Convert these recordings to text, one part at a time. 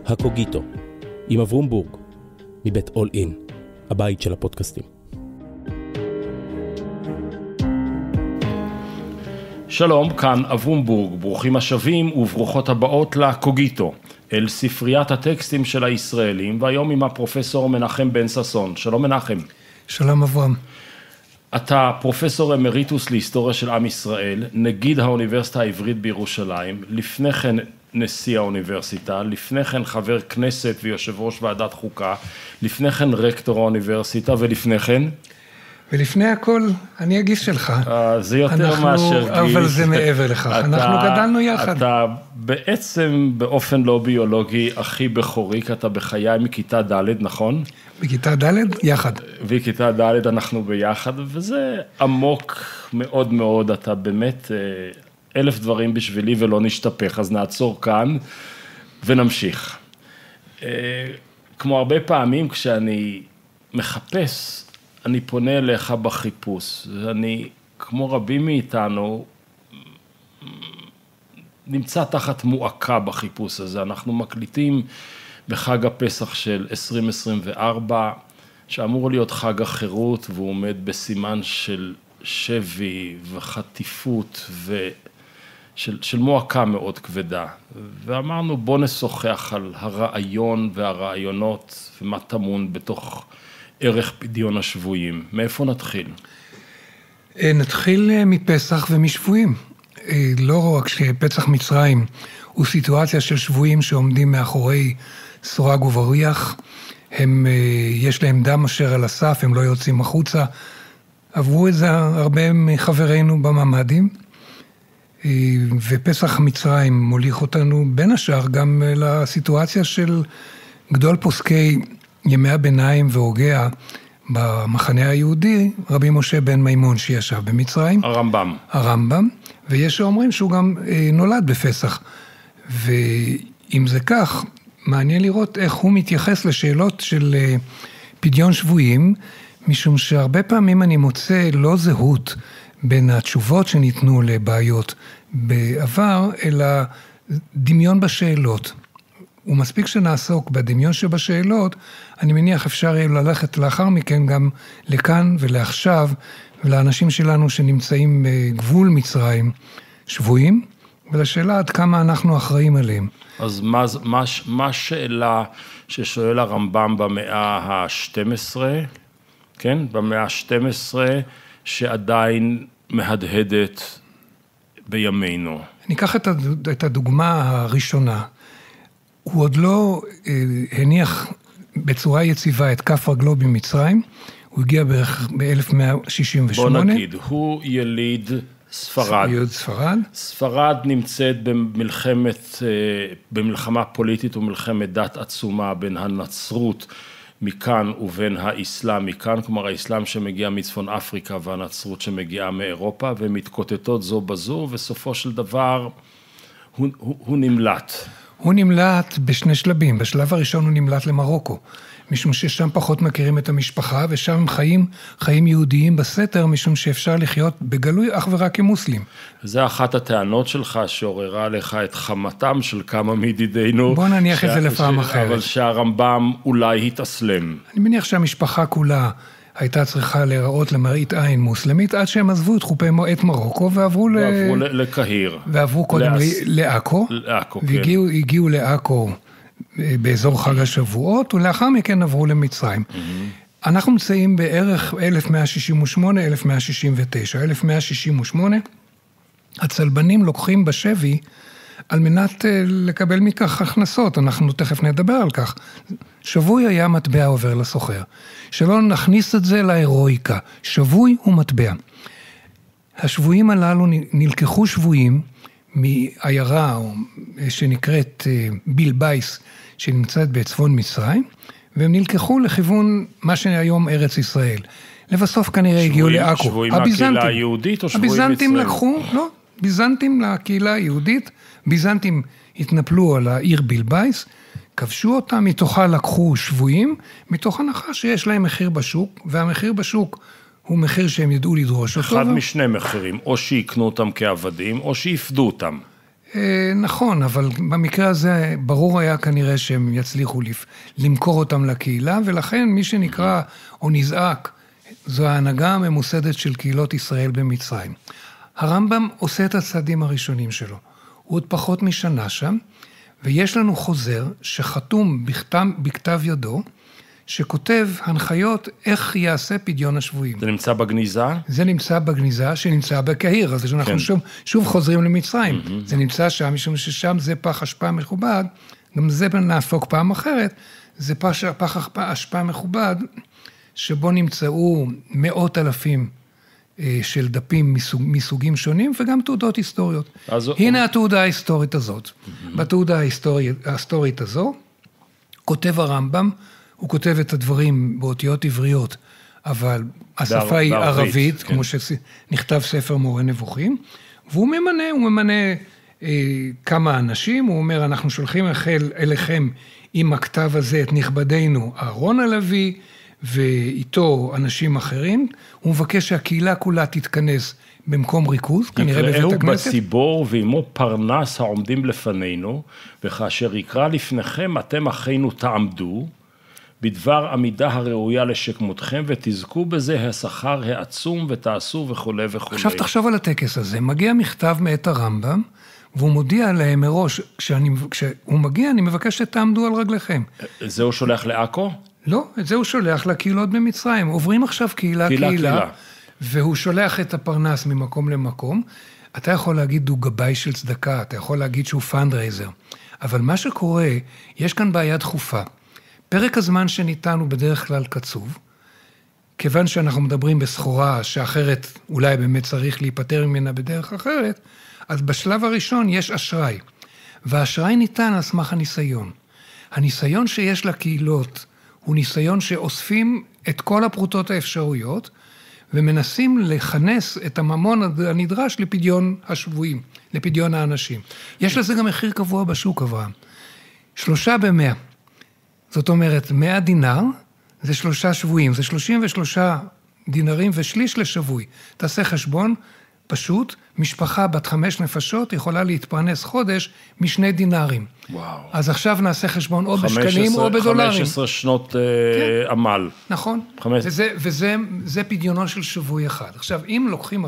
הקוגיטו, עם אברום בורג, מבית אול אין, הבית של הפודקאסטים. שלום, כאן אברום בורג, ברוכים השבים וברוכות הבאות לקוגיטו, אל ספריית הטקסטים של הישראלים, והיום עם הפרופסור מנחם בן ששון. שלום מנחם. שלום אברהם. אתה פרופסור אמריטוס להיסטוריה של עם ישראל, נגיד האוניברסיטה העברית בירושלים, לפני כן נשיא האוניברסיטה, לפני כן חבר כנסת ויושב ראש ועדת חוקה, לפני כן רקטור האוניברסיטה ולפני כן? ולפני הכל, אני הגיס שלך. זה יותר מאשר גיס. אבל זה מעבר לכך, אנחנו גדלנו יחד. אתה בעצם באופן לא ביולוגי הכי בכורי, כי אתה בחיי מכיתה ד', נכון? בכיתה ד' יחד. בכיתה ד' אנחנו ביחד, וזה עמוק מאוד מאוד, אתה באמת 1000 דברים בשבילי ולא נשתפך, אז נעצור כאן ונמשיך. כמו הרבה פעמים כשאני מחפש, אני פונה אליך בחיפוש, ואני, כמו רבים מאיתנו, נמצא תחת מועקה בחיפוש הזה. אנחנו מקליטים בחג הפסח של 2024, שאמור להיות חג החירות, והוא עומד בסימן של שבי וחטיפות של מועקה מאוד כבדה. ואמרנו, בוא נשוחח על הרעיון והרעיונות, ומה טמון בתוך ערך פדיון השבויים. מאיפה נתחיל? נתחיל מפסח ומשבויים. לא רק שפסח מצרים הוא סיטואציה של שבויים שעומדים מאחורי סורג ובריח, יש להם דם אשר על הסף, הם לא יוצאים החוצה. עברו את זה הרבה מחברינו בממדים, ופסח מצרים מוליך אותנו בין השאר גם לסיטואציה של גדול פוסקי ימי הביניים והוגע במחנה היהודי, רבי משה בן מימון שישב במצרים. הרמב"ם, ויש שאומרים שהוא גם נולד בפסח. ואם זה כך, מעניין לראות איך הוא מתייחס לשאלות של פדיון שבויים, משום שהרבה פעמים אני מוצא לא זהות בין התשובות שניתנו לבעיות בעבר, אלא דמיון בשאלות. ומספיק שנעסוק בדמיון שבשאלות, אני מניח אפשר יהיה ללכת לאחר מכן גם לכאן ולעכשיו, ולאנשים שלנו שנמצאים בגבול מצרים שבויים, ולשאלה עד כמה אנחנו אחראים עליהם. אז מה השאלה ששואל הרמב"ם במאה ה-12, כן? במאה ה-12, שעדיין מהדהדת בימינו? אני אקח את הדוגמה הראשונה. הוא עוד לא הניח בצורה יציבה את כף רגלו במצרים, הוא הגיע בערך ב-1168. בוא נגיד, הוא יליד ספרד. ספרד נמצאת במלחמה פוליטית ומלחמת דת עצומה בין הנצרות מכאן ובין האסלאם מכאן, כלומר האסלאם שמגיע מצפון אפריקה והנצרות שמגיעה מאירופה, ומתקוטטות זו בזו, וסופו של דבר הוא נמלט. הוא נמלט בשני שלבים. בשלב הראשון הוא נמלט למרוקו, משום ששם פחות מכירים את המשפחה, ושם הם חיים יהודיים בסתר, משום שאפשר לחיות בגלוי אך ורק כמוסלים. זה אחת הטענות שלך שעוררה לך את חמתם של כמה מידידינו. בוא נניח את זה לפעם אחרת. אבל שהרמב"ם אולי התאסלם. אני מניח שהמשפחה כולה הייתה צריכה להיראות למראית עין מוסלמית, עד שהם עזבו את מרוקו ועברו לקהיר. ועברו קודם לעכו. והגיעו לעכו באזור חג השבועות, ולאחר מכן עברו למצרים. אנחנו נמצאים בערך 1168, 1169. 1168, הצלבנים לוקחים בשבי על מנת לקבל מכך הכנסות, אנחנו תכף נדבר על כך. שבוי היה מטבע עובר לסוחר. שלא נכניס את זה להירואיקה. שבוי הוא מטבע. השבויים הללו נלקחו שבויים מעיירה שנקראת בילבייס, שנמצאת בצפון מצרים, והם נלקחו לכיוון מה שהיום ארץ ישראל. לבסוף כנראה הגיעו לעכו. שבויים מהקהילה היהודית או שבויים מצרים? הביזנטים לקחו, לא, ביזנטים לקהילה היהודית, ביזנטים התנפלו על העיר בילבייס, כבשו אותה, מתוכה לקחו שבויים, מתוך הנחה שיש להם מחיר בשוק, והמחיר בשוק הוא מחיר שהם ידעו לדרוש אותו. אחד משני מחירים, או שיקנו אותם כעבדים, או שיפדו אותם. נכון, אבל במקרה הזה ברור היה כנראה שהם יצליחו למכור אותם לקהילה, ולכן מי שנקרא או נזעק, זו ההנהגה הממוסדת של קהילות ישראל במצרים. הרמב"ם עושה את הצעדים הראשונים שלו. הוא עוד פחות משנה שם, ויש לנו חוזר שחתום בכתב ידו, שכותב הנחיות איך יעשה פדיון השבויים. זה נמצא בגניזה? זה נמצא בגניזה שנמצא בקהיר, אז אנחנו שוב חוזרים למצרים. זה נמצא שם, משום ששם זה פח אשפה מכובד, גם זה נעסוק פעם אחרת, זה פח אשפה מכובד, שבו נמצאו מאות אלפים של דפים מסוגים שונים, וגם תעודות היסטוריות. הנה התעודה ההיסטורית הזאת. בתעודה ההיסטורית הזו, כותב הרמב"ם, הוא כותב את הדברים באותיות עבריות, אבל השפה היא ערבית, כמו שנכתב ספר מורה נבוכים, והוא ממנה כמה אנשים, הוא אומר, אנחנו שולחים אליכם עם הכתב הזה את נכבדנו אהרון הלוי, ואיתו אנשים אחרים, הוא מבקש שהקהילה כולה תתכנס במקום ריכוז, כנראה בבית הכנסת. יקראו בציבור ועמו פרנס העומדים לפנינו, וכאשר יקרא לפניכם אתם אחינו תעמדו, בדבר עמידה הראויה לשכמותכם, ותזכו בזה השכר העצום ותעשו וכו' וכו'. עכשיו תחשוב על הטקס הזה, מגיע מכתב מאת הרמב"ם, והוא מודיע להם מראש, כשהוא מגיע אני מבקש שתעמדו על רגליכם. זה הוא שולח לעכו? לא, את זה הוא שולח לקהילות במצרים. עוברים עכשיו קהילה, והוא שולח את הפרנס ממקום למקום. אתה יכול להגיד הוא גבאי של צדקה, אתה יכול להגיד שהוא פנדרייזר. אבל מה שקורה, יש כאן בעיה דחופה. פרק הזמן שניתן הוא בדרך כלל קצוב, כיוון שאנחנו מדברים בסחורה שאחרת אולי באמת צריך להיפטר ממנה בדרך אחרת, אז בשלב הראשון יש אשראי, והאשראי ניתן על סמך הניסיון. הניסיון שיש לקהילות הוא ניסיון שאוספים את כל הפרוטות האפשרויות, ומנסים לכנס את הממון הנדרש לפדיון השבויים, לפדיון האנשים. יש לזה גם מחיר קבוע בשוק, אברהם. 3 ב-100. זאת אומרת, 100 דינר, זה 3 שבויים, זה 33 דינרים ושליש לשבוי. תעשה חשבון, פשוט, משפחה בת 5 נפשות יכולה להתפרנס חודש מ2 דינרים. וואו. אז עכשיו נעשה חשבון או בשקלים או בדולרים. 15 שנות עמל. נכון. וזה פדיונו של שבוי אחד. עכשיו, אם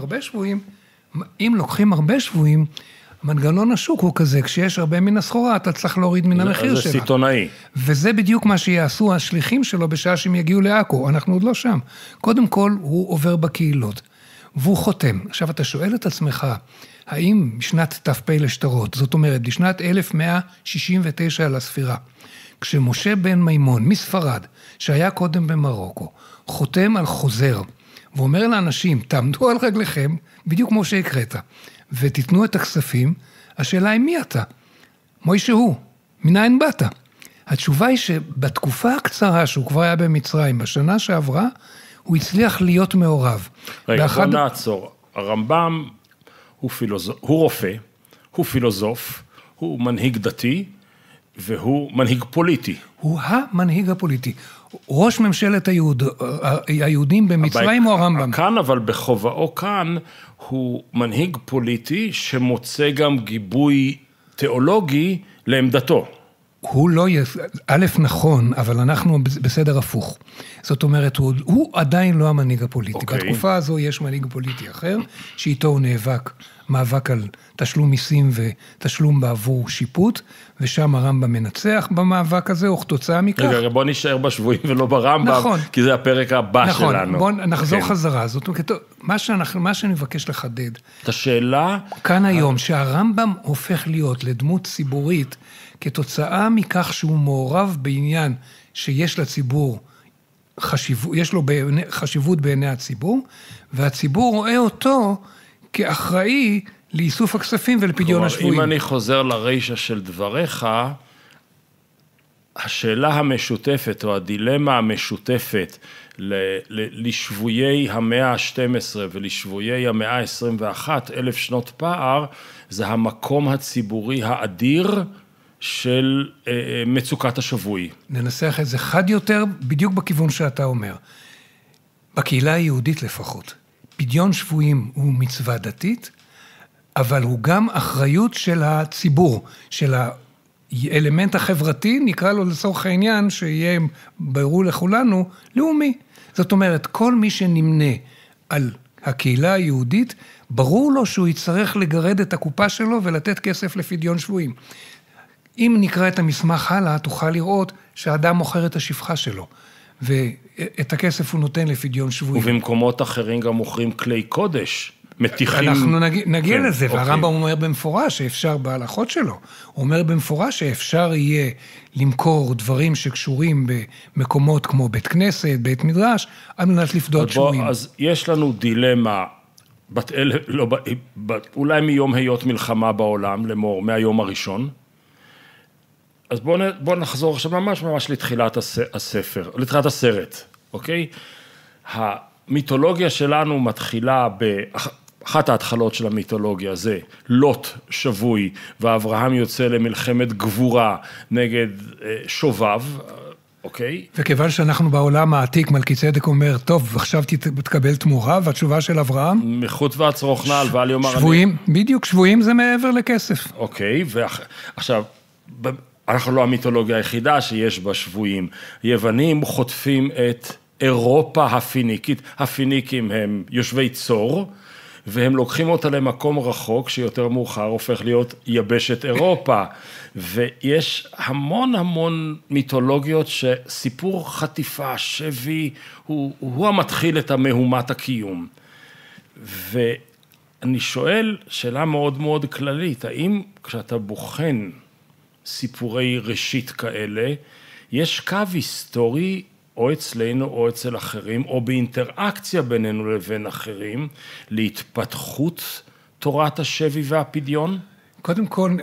לוקחים הרבה שבויים, מנגנון השוק הוא כזה, כשיש הרבה מן הסחורה, אתה צריך להוריד מן המחיר שלה. זה סיטונאי. וזה בדיוק מה שיעשו השליחים שלו בשעה שהם יגיעו לעכו, אנחנו עוד לא שם. קודם כל, הוא עובר בקהילות, והוא חותם. עכשיו, אתה שואל את עצמך, האם בשנת ת"פ לשטרות, זאת אומרת, בשנת 1169 לספירה, כשמשה בן מימון מספרד, שהיה קודם במרוקו, חותם על חוזר, ואומר לאנשים, תעמדו על רגליכם, בדיוק כמו שהקראת, ותיתנו את הכספים, השאלה היא מי אתה? מוישה הוא, מניין באת? התשובה היא שבתקופה הקצרה שהוא כבר היה במצרים, בשנה שעברה, הוא הצליח להיות מעורב. רגע, בוא נעצור. הרמב"ם הוא רופא, הוא פילוסוף, הוא מנהיג דתי, והוא מנהיג פוליטי. הוא המנהיג הפוליטי. ראש ממשלת היהודים במצרים או הרמב"ם? כאן, אבל בכובעו כאן, הוא מנהיג פוליטי שמוצא גם גיבוי תיאולוגי לעמדתו. הוא לא, א' נכון, אבל אנחנו בסדר הפוך. זאת אומרת, הוא עדיין לא המנהיג הפוליטי. בתקופה הזו יש מנהיג פוליטי אחר, שאיתו הוא מאבק על תשלום מיסים ותשלום בעבור שיפוט, ושם הרמב"ם מנצח במאבק הזה, או כתוצאה מכך. רגע, בוא נשאר בשבויים ולא ברמב"ם, נכון, כי זה הפרק הבא שלנו. נכון, בוא נחזור חזרה. זאת אומרת, מה שאני מבקש לחדד. את השאלה... כאן היום, שהרמב"ם הופך להיות לדמות ציבורית, כתוצאה מכך שהוא מעורב בעניין שיש לציבור יש לו חשיבות בעיני הציבור, והציבור רואה אותו כאחראי לאיסוף הכספים ולפדיון השבויים. אם אני חוזר לרישה של דבריך, השאלה המשותפת או הדילמה המשותפת לשבויי המאה ה-12 ולשבויי המאה ה-21, 1000 שנות פער, זה המקום הציבורי האדיר של מצוקת השבוי. ננסח את זה חד יותר, בדיוק בכיוון שאתה אומר. בקהילה היהודית לפחות, פדיון שבויים הוא מצווה דתית, אבל הוא גם אחריות של הציבור, של האלמנט החברתי, נקרא לו לצורך העניין, שיהיה ברור לכולנו, לאומי. זאת אומרת, כל מי שנמנה על הקהילה היהודית, ברור לו שהוא יצטרך לגרד את הקופה שלו ולתת כסף לפדיון שבויים. אם נקרא את המסמך הלאה, תוכל לראות שהאדם מוכר את השפחה שלו, ואת הכסף הוא נותן לפדיון שבויים. ובמקומות אחרים גם מוכרים כלי קודש, מתיחים... אנחנו נגיע לזה, והרמב"ם אומר במפורש שאפשר בהלכות שלו, הוא אומר במפורש שאפשר יהיה למכור דברים שקשורים במקומות כמו בית כנסת, בית מדרש, על מנת לפדות שבויים. אז יש לנו דילמה, אולי מיום היות מלחמה בעולם, לאמור, מהיום הראשון, אז בואו נחזור עכשיו ממש לתחילת הספר, לתחילת הסרט, אוקיי? המיתולוגיה שלנו מתחילה אחת ההתחלות של המיתולוגיה זה לוט שבוי, ואברהם יוצא למלחמת גבורה נגד שובב, אוקיי? וכיוון שאנחנו בעולם העתיק, מלכי צדק אומר, טוב, עכשיו תקבל תמורה, והתשובה של אברהם? מחוט ועצרוך נעל, ואל יאמר שבויים, בדיוק, שבויים זה מעבר לכסף. אוקיי, ועכשיו, אנחנו לא המיתולוגיה היחידה שיש בה שבויים. יוונים חוטפים את אירופה הפיניקית, הפיניקים הם יושבי צור, והם לוקחים אותה למקום רחוק, שיותר מאוחר הופך להיות יבשת אירופה. ויש המון מיתולוגיות שסיפור חטיפה, שבי, הוא המתחיל את המהומת הקיום. ואני שואל שאלה מאוד מאוד כללית, האם כשאתה בוחן סיפורי ראשית כאלה, יש קו היסטורי או אצלנו או אצל אחרים, או באינטראקציה בינינו לבין אחרים, להתפתחות תורת השבי והפדיון? קודם כל,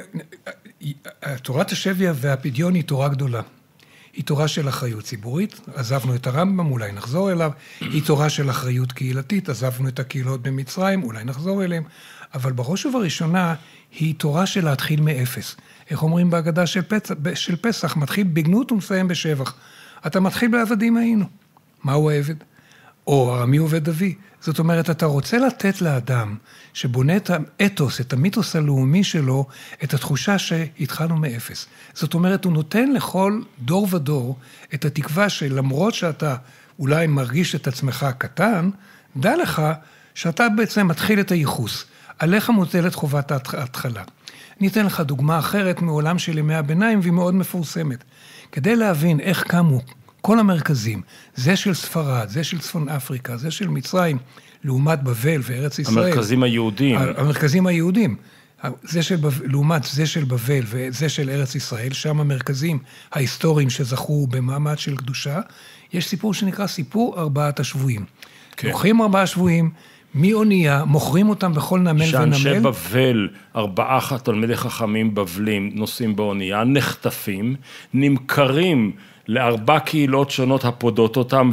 תורת השבי והפדיון היא תורה גדולה. היא תורה של אחריות ציבורית, עזבנו את הרמב"ם, אולי נחזור אליו, היא תורה של אחריות קהילתית, עזבנו את הקהילות במצרים, אולי נחזור אליהם, אבל בראש ובראשונה היא תורה של להתחיל מאפס. איך אומרים בהגדה של פסח, מתחיל בגנות ומסיים בשבח. אתה מתחיל בעבדים היינו. מהו העבד? או מי עובד אבי? זאת אומרת, אתה רוצה לתת לאדם שבונה את האתוס, את המיתוס הלאומי שלו, את התחושה שהתחלנו מאפס. זאת אומרת, הוא נותן לכל דור ודור את התקווה שלמרות שאתה אולי מרגיש את עצמך קטן, דע לך שאתה בעצם מתחיל את הייחוס. עליך מוטלת חובת ההתחלה. אני אתן לך דוגמה אחרת מעולם של ימי הביניים, והיא מאוד מפורסמת. כדי להבין איך קמו כל המרכזים, זה של ספרד, זה של צפון אפריקה, זה של מצרים, לעומת בבל וארץ ישראל. המרכזים היהודים. המרכזים היהודים. לעומת זה של בבל וזה של ארץ ישראל, שם המרכזים ההיסטוריים שזכו במעמד של קדושה, יש סיפור שנקרא סיפור 4 השבויים. לוקחים 4 שבויים, מאונייה, מוכרים אותם בכל נמל ונמל. שאנשי בבל, 4 תלמידי חכמים בבלים, נוסעים באונייה, נחטפים, נמכרים ל4 קהילות שונות הפודות אותם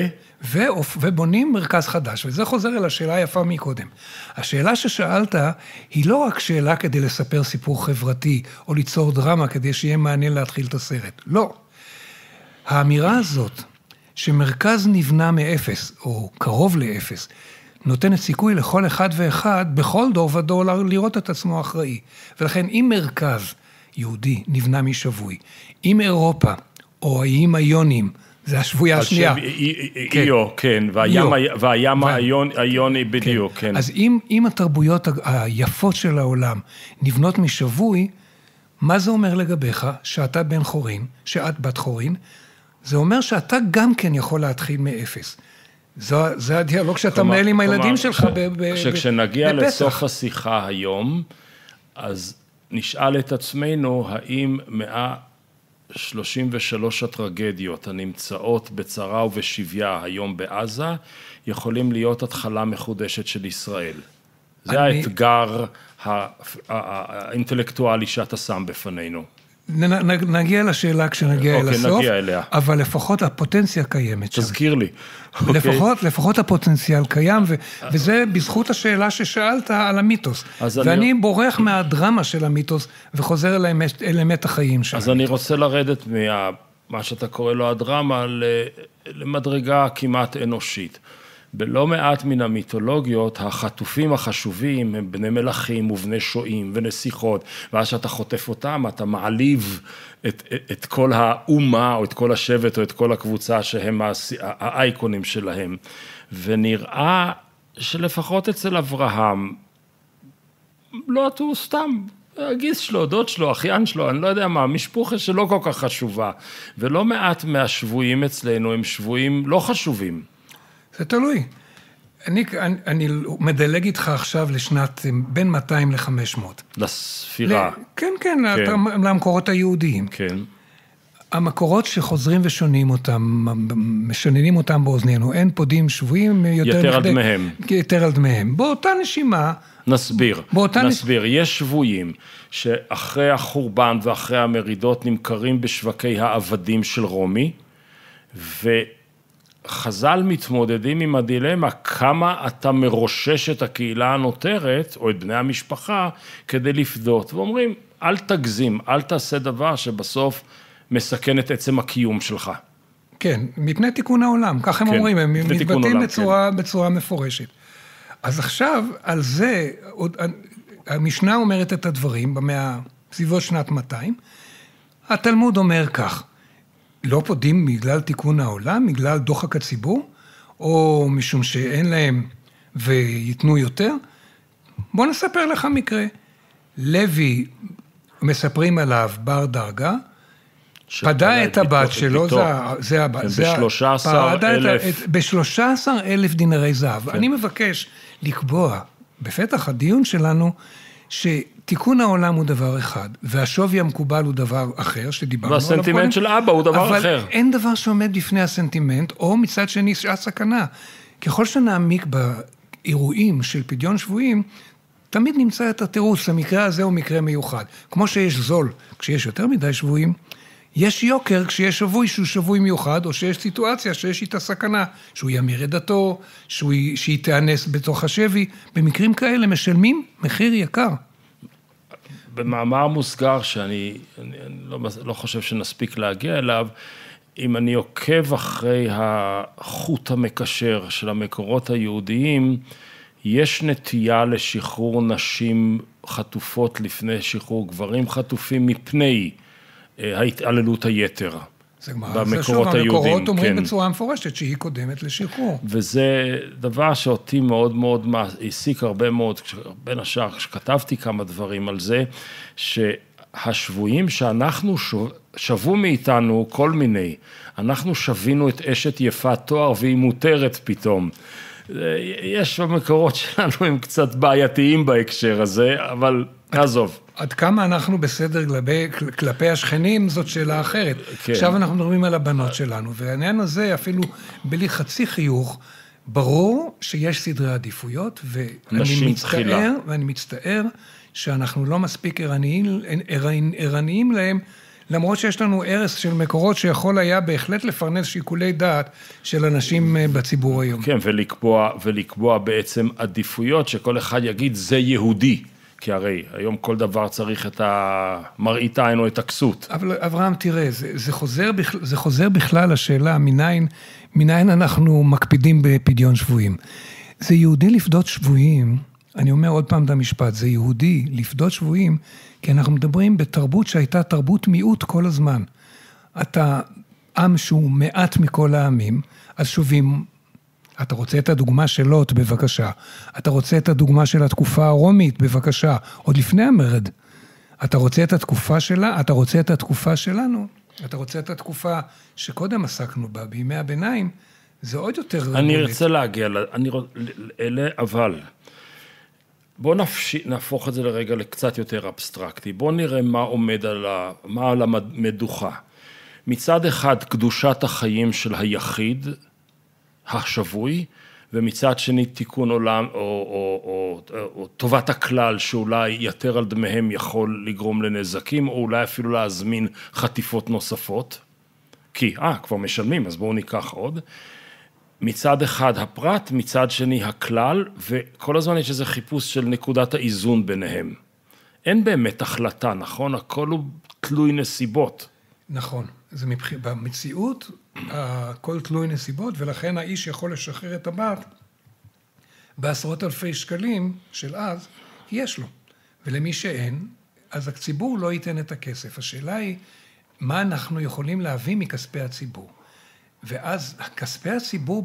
ובונים מרכז חדש, וזה חוזר אל השאלה היפה מקודם. השאלה ששאלת היא לא רק שאלה כדי לספר סיפור חברתי, או ליצור דרמה כדי שיהיה מעניין להתחיל את הסרט. לא. האמירה הזאת, שמרכז נבנה מאפס, או קרוב לאפס, נותנת סיכוי לכל אחד ואחד, בכל דור ודור, לראות את עצמו אחראי. ולכן, אם מרכז יהודי נבנה משבוי, אם אירופה, או האיים היונים, זה השבויה השנייה. איו, כן, והים היוני בדיוק, כן. אז אם התרבויות היפות של העולם נבנות משבוי, מה זה אומר לגביך שאתה בן חורין, שאת בת חורין? זה אומר שאתה גם כן יכול להתחיל מאפס. זה הדיאלוג שאתה מנהל עם הילדים שלך בפסח. כשנגיע לסוף השיחה היום, אז נשאל את עצמנו, האם 133 הטרגדיות הנמצאות בצרה ובשביה היום בעזה, יכולים להיות התחלה מחודשת של ישראל. זה האתגר האינטלקטואלי שאתה שם בפנינו. נגיע לשאלה כשנגיע אל הסוף, אבל לפחות הפוטנציה קיימת שם. תזכיר לי. לפחות הפוטנציאל קיים, וזה בזכות השאלה ששאלת על המיתוס. ואני בורח מהדרמה של המיתוס, וחוזר אל אמת החיים שלנו. אז אני רוצה לרדת מה שאתה קורא לו הדרמה, למדרגה כמעט אנושית. בלא מעט מן המיתולוגיות, החטופים החשובים הם בני מלכים ובני שועים ונסיכות, ואז שאתה חוטף אותם, אתה מעליב את כל האומה, או את כל השבט, או את כל הקבוצה שהם האייקונים שלהם. ונראה שלפחות אצל אברהם, לא הוא סתם, הגיס שלו, דוד שלו, אחיין שלו, אני לא יודע מה, משפחה שלא כל כך חשובה, ולא מעט מהשבויים אצלנו הם שבויים לא חשובים. זה תלוי. אני מדלג איתך עכשיו לשנת בין 200 ל-500. לספירה. כן, כן, למקורות היהודיים. כן. המקורות שחוזרים ושונים אותם, משננים אותם באוזנינו, אין פודים שבויים יותר על דמיהם. יותר על דמיהם. באותה נשימה... נסביר. יש שבויים שאחרי החורבן ואחרי המרידות נמכרים בשווקי העבדים של רומי, וחז"ל מתמודדים עם הדילמה כמה אתה מרושש את הקהילה הנותרת, או את בני המשפחה, כדי לפדות. ואומרים, אל תגזים, אל תעשה דבר שבסוף מסכן את עצם הקיום שלך. כן, מפני תיקון העולם, כך הם אומרים, הם מתבטאים בצורה מפורשת. אז עכשיו, על זה, המשנה אומרת את הדברים, בסביבות שנת 200, התלמוד אומר כך, לא פודים בגלל תיקון העולם, בגלל דוחק הציבור, או משום שאין להם ויתנו יותר. בוא נספר לך מקרה. לוי, מספרים עליו בר דרגה, פדה את הבת שלו, זה הבת. ב-13,000 דינרי זהב. אני מבקש לקבוע בפתח הדיון שלנו, שתיקון העולם הוא דבר אחד, והשווי המקובל הוא דבר אחר, שדיברנו עליו. והסנטימנט של אבא הוא דבר אחר. אבל אין דבר שעומד בפני הסנטימנט, או מצד שני שעה סכנה. ככל שנעמיק באירועים של פדיון שבויים, תמיד נמצא את התירוץ, המקרה הזה הוא מקרה מיוחד. כמו שיש זול, כשיש יותר מדי שבויים, יש יוקר כשיש שבוי שהוא שבוי מיוחד, או שיש סיטואציה שיש איתה סכנה, שהוא ימיר את דתו, שהיא תאנס בתוך השבי. במקרים כאלה משלמים מחיר יקר. במאמר מוסגר שאני לא חושב שנספיק להגיע אליו, אם אני עוקב אחרי החוט המקשר של המקורות היהודיים, יש נטייה לשחרור נשים חטופות לפני שחרור גברים חטופים מפני ההתעללות היתר. במקורות היהודים. המקורות אומרים בצורה מפורשת שהיא קודמת לשחרור. וזה דבר שאותי מאוד מאוד העסיק הרבה מאוד, בין השאר כשכתבתי כמה דברים על זה, שהשבויים שאנחנו שבו מאיתנו כל מיני, אנחנו שווינו את אשת יפת תואר והיא מותרת פתאום. יש במקורות שלנו הם קצת בעייתיים בהקשר הזה, אבל נעזוב. עד כמה אנחנו בסדר כלפי השכנים, זאת שאלה אחרת. כן. עכשיו אנחנו מדברים על הבנות שלנו, והעניין הזה אפילו בלי חצי חיוך, ברור שיש סדרי עדיפויות, ואני מצטער שאנחנו לא מספיק ערניים להם, למרות שיש לנו ערס של מקורות שיכול היה בהחלט לפרנס שיקולי דעת של אנשים בציבור היום. כן, ולקבוע בעצם עדיפויות שכל אחד יגיד זה יהודי. כי הרי היום כל דבר צריך את המראית עין או את הכסות. אבל אברהם, תראה, זה חוזר בכלל לשאלה, מניין אנחנו מקפידים בפדיון שבויים. זה יהודי לפדות שבויים, אני אומר עוד פעם את המשפט, זה יהודי לפדות שבויים, כי אנחנו מדברים בתרבות שהייתה תרבות מיעוט כל הזמן. אתה עם שהוא מעט מכל העמים, אז שובים, אתה רוצה את הדוגמה של לוט, בבקשה. אתה רוצה את הדוגמה של התקופה הרומית, בבקשה. עוד לפני המרד. אתה רוצה את התקופה שלה, אתה רוצה את התקופה שלנו, אתה רוצה את התקופה שקודם עסקנו בה, בימי הביניים, זה עוד יותר... אני ארצה להגיע, אבל בוא נהפוך את זה לרגע לקצת יותר אבסטרקטי. בוא נראה מה עומד מה על המדוכה. מצד אחד, קדושת החיים של היחיד, השבוי, ומצד שני תיקון עולם או טובת הכלל שאולי יתר על דמיהם יכול לגרום לנזקים, או אולי אפילו להזמין חטיפות נוספות, כי כבר משלמים, אז בואו ניקח עוד. מצד אחד הפרט, מצד שני הכלל, וכל הזמן יש איזה חיפוש של נקודת האיזון ביניהם. אין באמת החלטה, נכון? הכל הוא תלוי נסיבות. נכון. במציאות, הכל תלוי נסיבות, ולכן האיש יכול לשחרר את הבת בעשרות אלפי שקלים של אז, יש לו. ולמי שאין, אז הציבור לא ייתן את הכסף. השאלה היא, מה אנחנו יכולים להביא מכספי הציבור? ואז כספי הציבור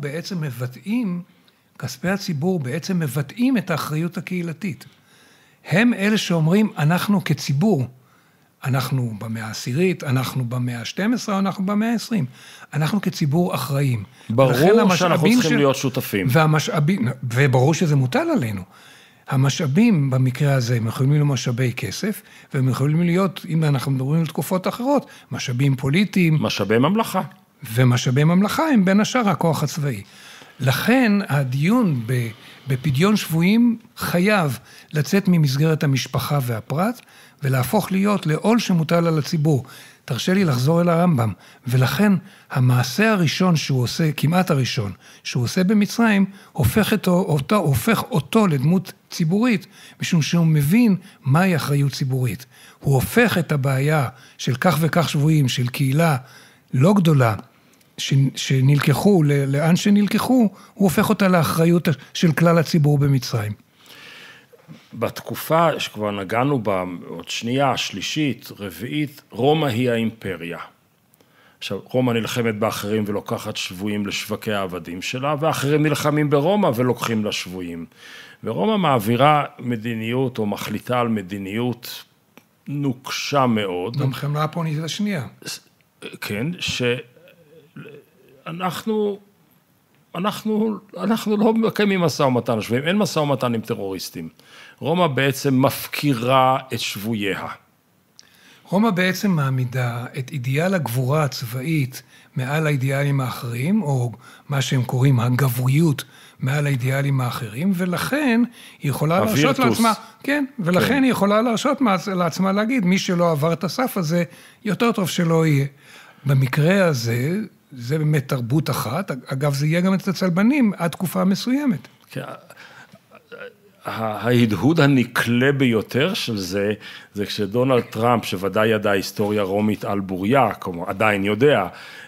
בעצם מבטאים את האחריות הקהילתית. הם אלה שאומרים, אנחנו כציבור, אנחנו במאה העשירית, אנחנו במאה ה-12, אנחנו במאה ה-20. אנחנו כציבור אחראים. ברור שאנחנו צריכים להיות שותפים. וברור שזה מוטל עלינו. המשאבים במקרה הזה, הם יכולים להיות משאבי כסף, והם יכולים להיות, אם אנחנו מדברים על תקופות אחרות, משאבים פוליטיים. משאבי ממלכה. ומשאבי ממלכה הם בין השאר הכוח הצבאי. לכן הדיון בפדיון שבויים חייב לצאת ממסגרת המשפחה והפרט, ולהפוך להיות לעול שמוטל על הציבור. תרשה לי לחזור אל הרמב"ם, ולכן המעשה הראשון שהוא עושה, כמעט הראשון, שהוא עושה במצרים, הופך אותו לדמות ציבורית, משום שהוא מבין מהי אחריות ציבורית. הוא הופך את הבעיה של כך וכך שבויים, של קהילה לא גדולה, שנלקחו, לאן שנלקחו, הוא הופך אותה לאחריות של כלל הציבור במצרים. בתקופה שכבר נגענו בה, עוד שנייה, שלישית, רביעית, רומא היא האימפריה. עכשיו, רומא נלחמת באחרים ולוקחת שבויים לשווקי העבדים שלה, ואחרים נלחמים ברומא ולוקחים לה שבויים. ורומא מעבירה מדיניות או מחליטה על מדיניות נוקשה מאוד. במלחמה הפונית השנייה. כן, שאנחנו לא מקיימים משא ומתן לשבויים, אין משא ומתן עם טרוריסטים. רומא בעצם מפקירה את שבוייה. רומא בעצם מעמידה את אידיאל הגבורה הצבאית מעל האידיאלים האחרים, או מה שהם קוראים הגבריות מעל האידיאלים האחרים, ולכן היא יכולה להרשות לעצמה, כן, ולכן היא יכולה להרשות לעצמה להגיד, מי שלא עבר את הסף הזה, יותר טוב שלא יהיה. במקרה הזה, זה באמת תרבות אחת, אגב זה יהיה גם את הצלבנים עד תקופה מסוימת. כן. ההדהוד הנקלה ביותר של זה, זה כשדונלד טראמפ, שוודאי ידע היסטוריה רומית על בוריה, כמו עדיין יודע,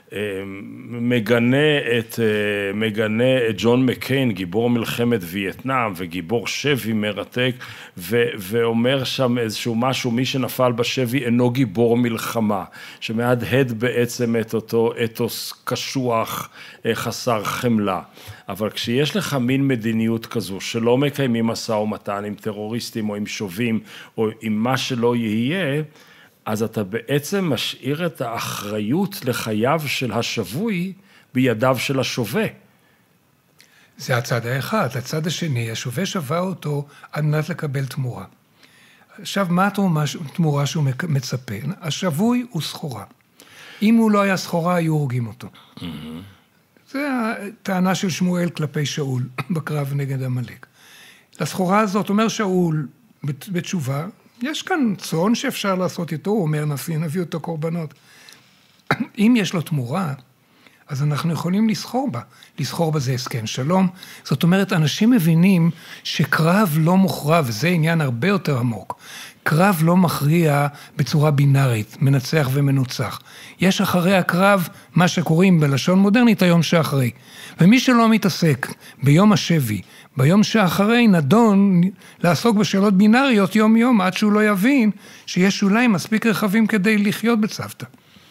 מגנה את ג'ון מקיין, גיבור מלחמת וייטנאם, וגיבור שבי מרתק, ואומר שם איזשהו משהו, מי שנפל בשבי אינו גיבור מלחמה, שמהדהד בעצם את אותו אתוס קשוח, חסר חמלה. אבל כשיש לך מין מדיניות כזו, שלא מקיימים משא ומתן עם טרוריסטים, או עם שובים, או עם מה שלא יהיה, אז אתה בעצם משאיר את האחריות לחייו של השבוי בידיו של השווה. זה הצד האחד. הצד השני, השווה שווה אותו על מנת לקבל תמורה. עכשיו, מה התמורה שהוא מצפה? השבוי הוא סחורה. אם הוא לא היה סחורה, היו הורגים אותו. זה הטענה של שמואל כלפי שאול בקרב נגד עמלק. לסחורה הזאת אומר שאול בתשובה, יש כאן צאן שאפשר לעשות איתו, הוא אומר נביא אותו קורבנות. אם יש לו תמורה, אז אנחנו יכולים לסחור בה. לסחור בה זה הסכם שלום. זאת אומרת, אנשים מבינים שקרב לא מוכרע, וזה עניין הרבה יותר עמוק. קרב לא מכריע בצורה בינארית, מנצח ומנוצח. יש אחרי הקרב מה שקוראים בלשון מודרנית היום שאחרי. ומי שלא מתעסק ביום השבי, ביום שאחרי נדון לעסוק בשאלות בינאריות יום יום, עד שהוא לא יבין שיש אולי מספיק רחבים כדי לחיות בצוותא.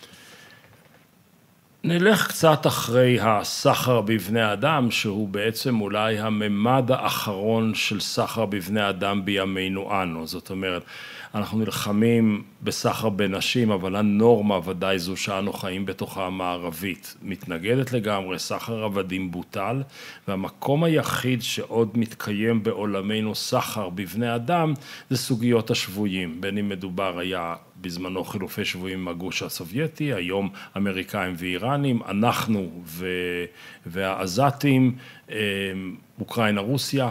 נלך קצת אחרי הסחר בבני אדם, שהוא בעצם אולי הממד האחרון של סחר בבני אדם בימינו אנו. זאת אומרת, אנחנו נלחמים בסחר בנשים, אבל הנורמה ודאי זו שאנו חיים בתוכה המערבית. מתנגדת לגמרי, סחר עבדים בוטל, והמקום היחיד שעוד מתקיים בעולמנו סחר בבני אדם, זה סוגיות השבויים. בין אם מדובר היה בזמנו חילופי שבויים עם הגוש הסובייטי, היום אמריקאים ואיראנים, אנחנו והעזתים, אוקראינה, רוסיה.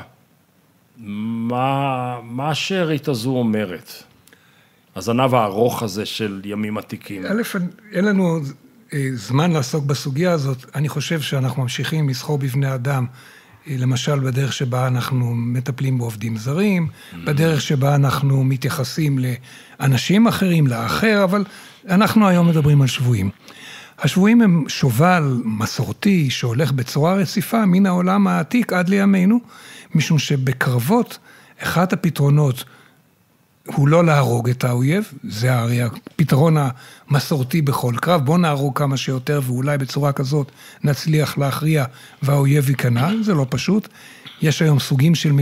מה השארית הזו אומרת? הזנב הארוך הזה של ימים עתיקים. אין לנו זמן לעסוק בסוגיה הזאת. אני חושב שאנחנו ממשיכים לסחור בבני אדם למשל בדרך שבה אנחנו מטפלים בעובדים זרים, בדרך שבה אנחנו מתייחסים לאנשים אחרים, לאחר, אבל אנחנו היום מדברים על שבויים. השבויים הם שובל מסורתי שהולך בצורה רציפה מן העולם העתיק עד לימינו, משום שבקרבות אחד הפתרונות הוא לא להרוג את האויב, זה הרי הפתרון המסורתי בכל קרב, בוא נהרוג כמה שיותר ואולי בצורה כזאת נצליח להכריע והאויב ייכנע, זה לא פשוט. יש היום סוגים של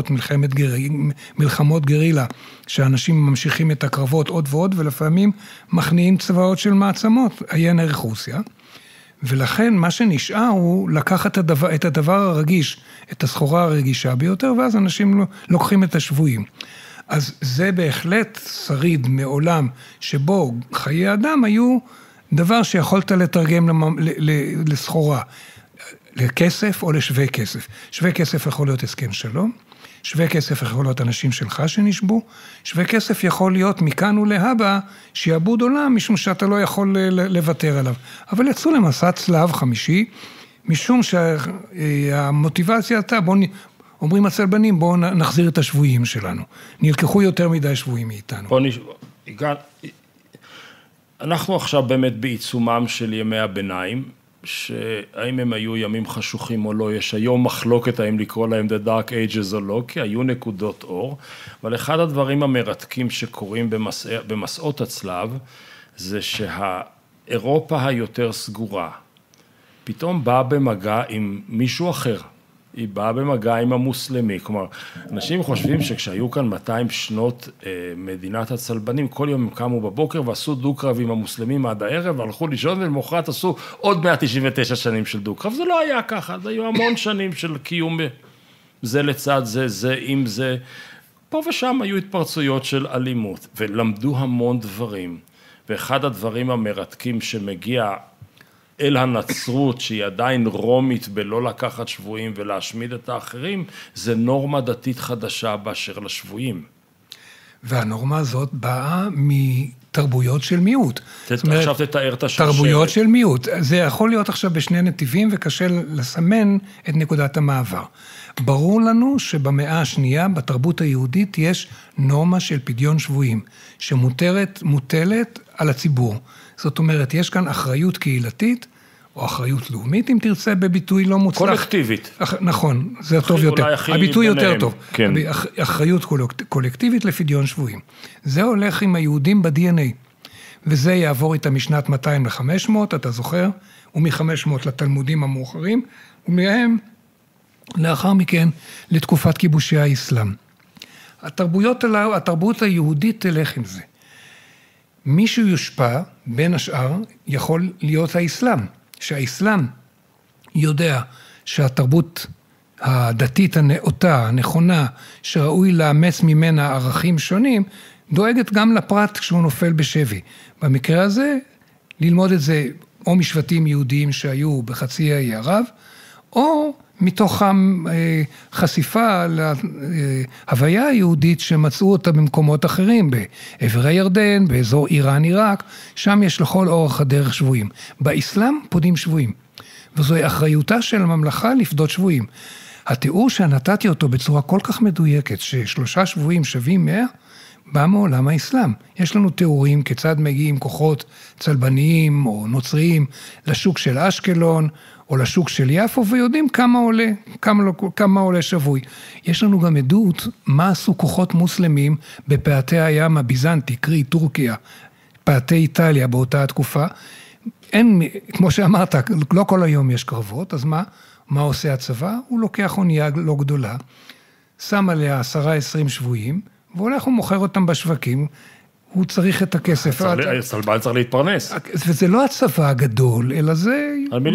מלחמות גרילה, שאנשים ממשיכים את הקרבות עוד ועוד ולפעמים מכניעים צבאות של מעצמות, עיין ערך רוסיה. ולכן מה שנשאר הוא לקחת את הדבר הרגיש, את הסחורה הרגישה ביותר, ואז אנשים לוקחים את השבויים. אז זה בהחלט שריד מעולם שבו חיי אדם היו דבר שיכולת לתרגם לסחורה, לכסף או לשווה כסף. שווה כסף יכול להיות הסכם שלום, שווה כסף יכול להיות אנשים שלך שנשבו, שווה כסף יכול להיות מכאן ולהבא שיעבוד עולם, משום שאתה לא יכול לוותר עליו. אבל יצאו למסע צלב חמישי, משום שהמוטיבציה הייתה, אומרים הצלבנים, בואו נחזיר את השבויים שלנו. נלקחו יותר מדי שבויים מאיתנו. אנחנו עכשיו באמת בעיצומם של ימי הביניים, שהאם הם היו ימים חשוכים או לא, יש היום מחלוקת האם לקרוא להם The Dark Ages או לא, כי היו נקודות אור, אבל אחד הדברים המרתקים שקורים במסעות הצלב, זה שהאירופה היותר סגורה, פתאום באה במגע עם מישהו אחר, היא באה במגע עם המוסלמי, כלומר, אנשים חושבים שכשהיו כאן 200 שנות מדינת הצלבנים, כל יום הם קמו בבוקר ועשו דו-קרב עם המוסלמים עד הערב, והלכו לישון ולמחרת עשו עוד 199 שנים של דו-קרב, זה לא היה ככה, זה היו המון שנים של קיום זה לצד זה, זה עם זה, פה ושם היו התפרצויות של אלימות, ולמדו המון דברים, ואחד הדברים המרתקים שמגיע אל הנצרות, שהיא עדיין רומית בלא לקחת שבויים ולהשמיד את האחרים, זה נורמה דתית חדשה באשר לשבויים. והנורמה הזאת באה מתרבויות של מיעוט. עכשיו תתאר את השרשרת. תרבויות של מיעוט. זה יכול להיות עכשיו בשני נתיבים, וקשה לסמן את נקודת המעבר. ברור לנו שבמאה השנייה, בתרבות היהודית, יש נורמה של פדיון שבויים, שמוטלת על הציבור. זאת אומרת, יש כאן אחריות קהילתית, או אחריות לאומית, אם תרצה, בביטוי לא מוצלח. קולקטיבית. נכון, זה טוב יותר. הביטוי יותר טוב. כן. אחריות קולקטיבית לפדיון שבויים. זה הולך עם היהודים ב-DNA, וזה יעבור איתה משנת 200 ל-500, אתה זוכר, ומ-500 לתלמודים המאוחרים, ומהם, לאחר מכן, לתקופת כיבושי האסלאם. התרבות היהודית תלך עם זה. מישהו יושפע, בין השאר, יכול להיות האסלאם. שהאסלאם יודע שהתרבות הדתית הנאותה, הנכונה, שראוי לאמץ ממנה ערכים שונים, דואגת גם לפרט כשהוא נופל בשבי. במקרה הזה, ללמוד את זה או משבטים יהודיים שהיו בחצי האי ערב, או מתוך החשיפה להוויה היהודית שמצאו אותה במקומות אחרים, בעבר הירדן, באזור איראן, עיראק, שם יש לכל אורך הדרך שבויים. באסלאם פודים שבויים, וזוהי אחריותה של הממלכה לפדות שבויים. התיאור שנתתי אותו בצורה כל כך מדויקת, ש3 שבויים שווים 100, בא מעולם האסלאם. יש לנו תיאורים כיצד מגיעים כוחות צלבניים או נוצריים לשוק של אשקלון, או לשוק של יפו, ויודעים כמה עולה שבוי. יש לנו גם עדות מה עשו כוחות מוסלמים בפאתי הים הביזנטי, קרי טורקיה, פאתי איטליה באותה התקופה. אין, כמו שאמרת, לא כל היום יש קרבות, אז מה עושה הצבא? הוא לוקח אונייה לא גדולה, שם עליה 10-20 שבויים, והולך ומוכר אותם בשווקים, הוא צריך את הכסף. הצלבן צריך להתפרנס. וזה לא הצבא הגדול, אלא זה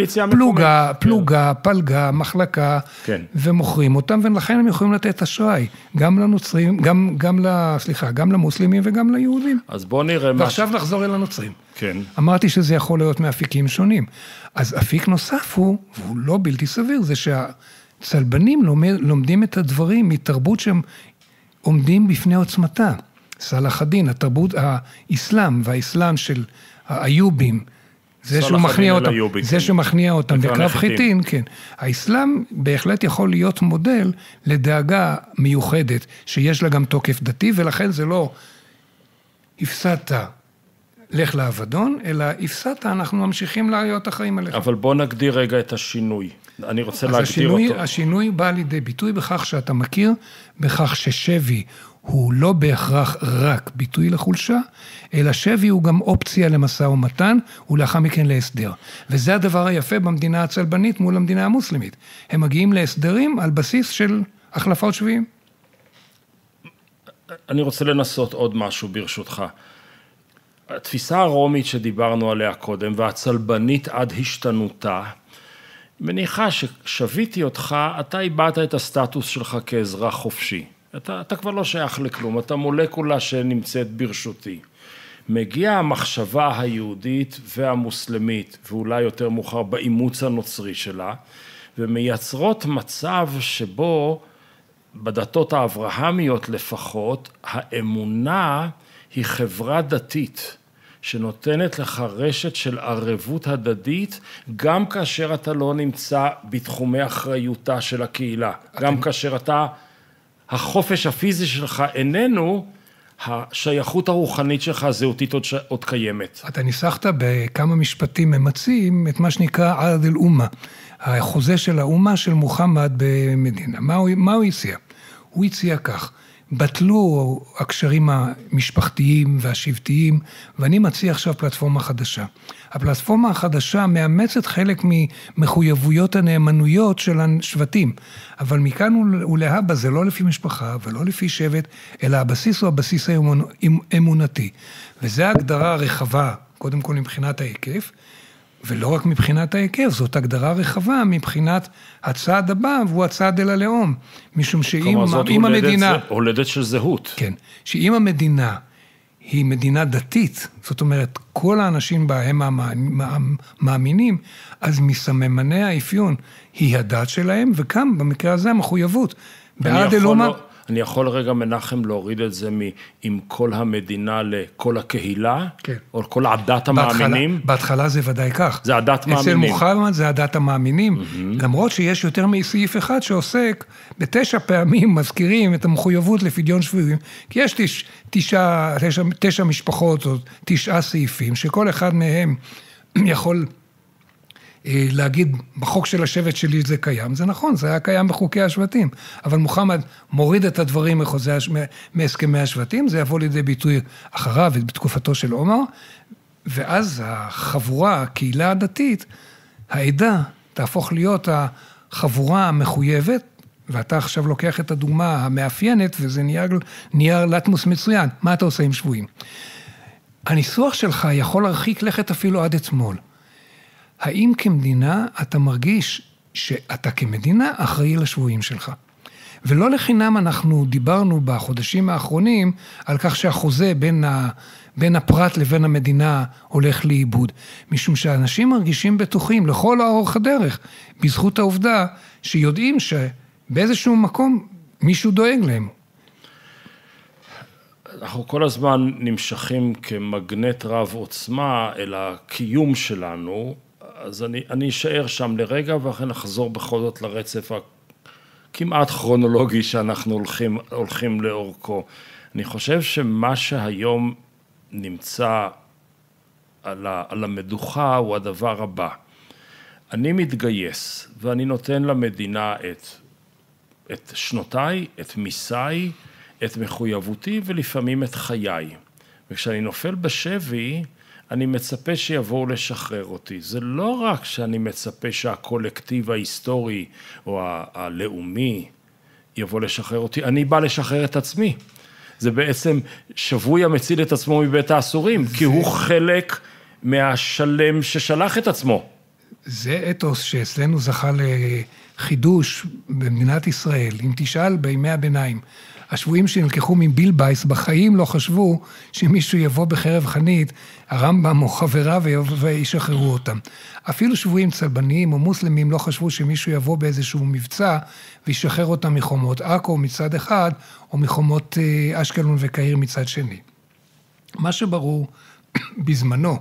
פלגה, מחלקה, ומוכרים אותם, ולכן הם יכולים לתת אשראי, גם לנוצרים, גם למוסלמים וגם ליהודים. אז בואו נראה. ועכשיו נחזור אל הנוצרים. כן. אמרתי שזה יכול להיות מאפיקים שונים. אז אפיק נוסף הוא, והוא לא בלתי סביר, זה שהצלבנים לומדים את הדברים מתרבות שהם עומדים בפני עוצמתה. סלאח א-דין, התרבות האסלאם והאסלאם של האיובים זה שמכניע אותם בקרב חיטין, כן. האסלאם בהחלט יכול להיות מודל לדאגה מיוחדת, שיש לה גם תוקף דתי, ולכן זה לא הפסדת לך לאבדון, אלא הפסדת, אנחנו ממשיכים להיות אחראים עליך. אבל בוא נגדיר רגע את השינוי. אני רוצה להגדיר אותו. השינוי בא לידי ביטוי בכך שאתה מכיר, בכך ששבי הוא לא בהכרח רק ביטוי לחולשה, אלא שבי הוא גם אופציה למשא ומתן, ולאחר מכן להסדר. וזה הדבר היפה במדינה הצלבנית מול המדינה המוסלמית. הם מגיעים להסדרים על בסיס של החלפות שבויים. אני רוצה לנסות עוד משהו ברשותך. התפיסה הרומית שדיברנו עליה קודם, והצלבנית עד השתנותה, מניחה ששביתי אותך, אתה איבדת את הסטטוס שלך כאזרח חופשי. אתה כבר לא שייך לכלום, אתה מולקולה שנמצאת ברשותי. מגיעה המחשבה היהודית והמוסלמית, ואולי יותר מאוחר באימוץ הנוצרי שלה, ומייצרות מצב שבו בדתות האברהמיות לפחות, האמונה היא חברה דתית, שנותנת לך רשת של ערבות הדדית, גם כאשר אתה לא נמצא בתחומי אחריותה של הקהילה, גם כאשר החופש הפיזי שלך איננו, השייכות הרוחנית שלך הזהותית עוד קיימת. אתה ניסחת בכמה משפטים ממצים את מה שנקרא עד אל אומה, החוזה של האומה של מוחמד במדינה. מה הוא הציע? הוא הציע כך, בטלו הקשרים המשפחתיים והשבטיים, ואני מציע עכשיו פלטפורמה חדשה. הפלטפורמה החדשה מאמצת חלק ממחויבויות הנאמנויות של השבטים, אבל מכאן ולהבא זה לא לפי משפחה ולא לפי שבט, אלא הבסיס הוא הבסיס האמונתי. וזו ההגדרה הרחבה, קודם כל מבחינת ההיקף, ולא רק מבחינת ההיקף, זאת הגדרה רחבה מבחינת הצעד הבא, והוא הצעד אל הלאום. משום שאם המדינה... הולדת של זהות. כן, שאם המדינה היא מדינה דתית, זאת אומרת, כל האנשים בה הם מאמינים, אז מסממני האפיון היא הדת שלהם, וכאן במקרה הזה המחויבות. בעד אלומה... אני יכול רגע מנחם להוריד את זה עם כל המדינה לכל הקהילה, כן. או כל עדת המאמינים. בהתחלה זה ודאי כך. זה עדת מאמינים. אצל מוחמד זה עדת המאמינים, למרות שיש יותר מסעיף אחד שעוסק ב9 פעמים מזכירים את המחויבות לפדיון שבויים, כי יש 9 משפחות או 9 סעיפים, שכל אחד מהם יכול... להגיד, בחוק של השבט שלי זה קיים, זה נכון, זה היה קיים בחוקי השבטים, אבל מוחמד מוריד את הדברים מהסכמי השבטים, זה יבוא לידי ביטוי אחריו בתקופתו של עומר, ואז החבורה, הקהילה הדתית, העדה, תהפוך להיות החבורה המחויבת, ואתה עכשיו לוקח את הדוגמה המאפיינת, וזה נייר לטמוס מצוין, מה אתה עושה עם שבויים? הניסוח שלך יכול להרחיק לכת אפילו עד אתמול. האם כמדינה אתה מרגיש שאתה כמדינה אחראי לשבויים שלך? ולא לחינם אנחנו דיברנו בחודשים האחרונים על כך שהחוזה בין הפרט לבין המדינה הולך לאיבוד. משום שאנשים מרגישים בטוחים לכל אורך הדרך, בזכות העובדה שיודעים שבאיזשהו מקום מישהו דואג להם. אנחנו כל הזמן נמשכים כמגנט רב עוצמה אל הקיום שלנו, אז אני אשאר שם לרגע, ואחרי נחזור בכל זאת לרצף הכמעט כרונולוגי שאנחנו הולכים לאורכו. אני חושב שמה שהיום נמצא על המדוכה הוא הדבר הבא. אני מתגייס, ואני נותן למדינה את שנותיי, את מיסי, את מחויבותי, ולפעמים את חיי. וכשאני נופל בשבי, אני מצפה שיבואו לשחרר אותי. זה לא רק שאני מצפה שהקולקטיב ההיסטורי או הלאומי יבוא לשחרר אותי, אני בא לשחרר את עצמי. זה בעצם שבוי המציל את עצמו מבית האסורים, כי הוא חלק מהשלם ששלח את עצמו. זה אתוס שאצלנו זכה לחידוש במדינת ישראל. אם תשאל בימי הביניים, השבויים שנלקחו מבילבייס בחיים לא חשבו שמישהו יבוא בחרב חנית, הרמב"ם או חברה וישחררו אותם. אפילו שבויים צלבניים או מוסלמים לא חשבו שמישהו יבוא באיזשהו מבצע וישחרר אותם מחומות עכו מצד אחד, או מחומות אשקלון וקהיר מצד שני. מה שברור בזמנו,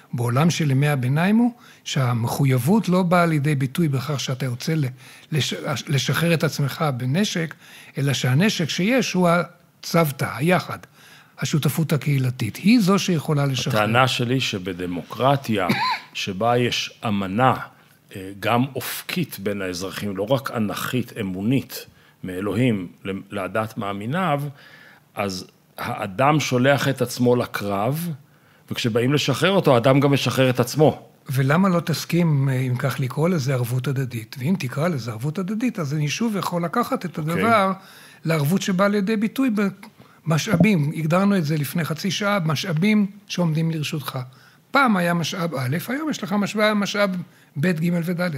בעולם של ימי הביניים הוא שהמחויבות לא באה לידי ביטוי בכך שאתה יוצא לשחרר את עצמך בנשק, אלא שהנשק שיש הוא הצוותא, היחד, השותפות הקהילתית. היא זו שיכולה לשחרר. הטענה שלי שבדמוקרטיה שבה יש אמנה גם אופקית בין האזרחים, לא רק אנכית, אמונית, מאלוהים לעדת מאמיניו, אז האדם שולח את עצמו לקרב, וכשבאים לשחרר אותו, האדם גם משחרר את עצמו. ולמה לא תסכים, אם כך לקרוא לזה ערבות הדדית? ואם תקרא לזה ערבות הדדית, אז אני שוב יכול לקחת את הדבר לערבות שבאה לידי ביטוי במשאבים. הגדרנו את זה לפני חצי שעה, משאבים שעומדים לרשותך. פעם היה משאב א', היום יש לך משאב ב', ג' וד'.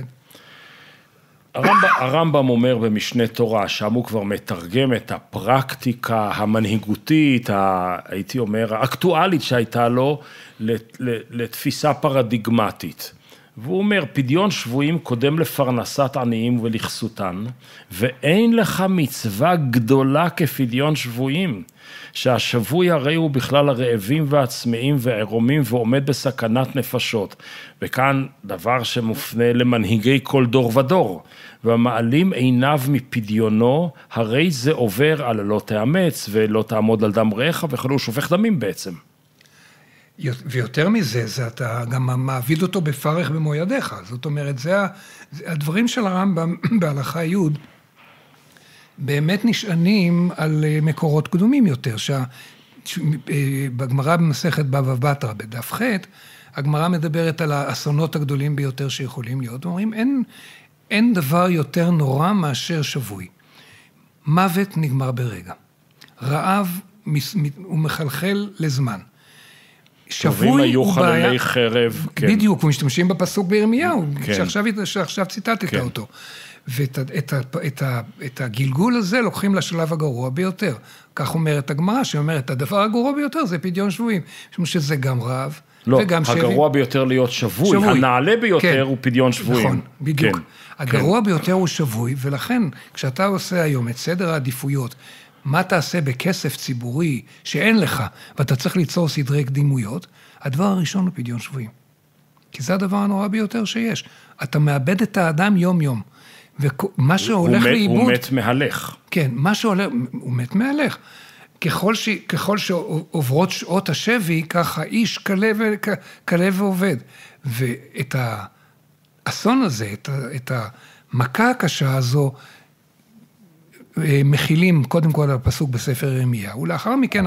הרמב"ם אומר במשנה תורה, שם הוא כבר מתרגם את הפרקטיקה המנהיגותית, הייתי אומר, האקטואלית שהייתה לו, לתפיסה פרדיגמטית. והוא אומר, פדיון שבויים קודם לפרנסת עניים ולכסותן, ואין לך מצווה גדולה כפדיון שבויים, שהשבוי הרי הוא בכלל הרעבים והצמאים ועירומים ועומד בסכנת נפשות. וכאן דבר שמופנה למנהיגי כל דור ודור, והמעלים עיניו מפדיונו, הרי זה עובר על לא תאמץ ולא תעמוד על דם רעך, וכאילו הוא שופך דמים בעצם. ויותר מזה, זה אתה גם מעביד אותו בפרך במו ידיך. זאת אומרת, זה הדברים של הרמב"ם בהלכה י' באמת נשענים על מקורות קדומים יותר, בגמרא במסכת בבא בתרא, בדף ח', הגמרא מדברת על האסונות הגדולים ביותר שיכולים להיות. אומרים, אין דבר יותר נורא מאשר שבוי. מוות נגמר ברגע. רעב הוא מחלחל לזמן. שבוי היו חללי חרב, כן. בדיוק, ומשתמשים בפסוק בירמיהו, שעכשיו ציטטת אותו. ואת הגלגול הזה לוקחים לשלב הגרוע ביותר. כך אומרת הגמרא, שאומרת, הדבר הגרוע ביותר זה פדיון שבויים. משום שזה גם רעב, וגם שבי. הגרוע ביותר להיות שבוי, הנעלה ביותר הוא פדיון שבויים. נכון, בדיוק. הגרוע ביותר הוא שבוי, ולכן, כשאתה עושה היום את סדר העדיפויות, מה תעשה בכסף ציבורי שאין לך, ואתה צריך ליצור סדרי קדימויות, הדבר הראשון הוא פדיון שבויים. כי זה הדבר הנורא ביותר שיש. אתה מאבד את האדם יום-יום. ומה שהולך לאיבוד... הוא מת מהלך. כן, מה שהולך... הוא מת מהלך. ככל שעוברות שעות השבי, ככה איש קלה ועובד. ואת האסון הזה, את המכה הקשה הזו, מכילים קודם כל הפסוק בספר ירמיהו, ולאחר מכן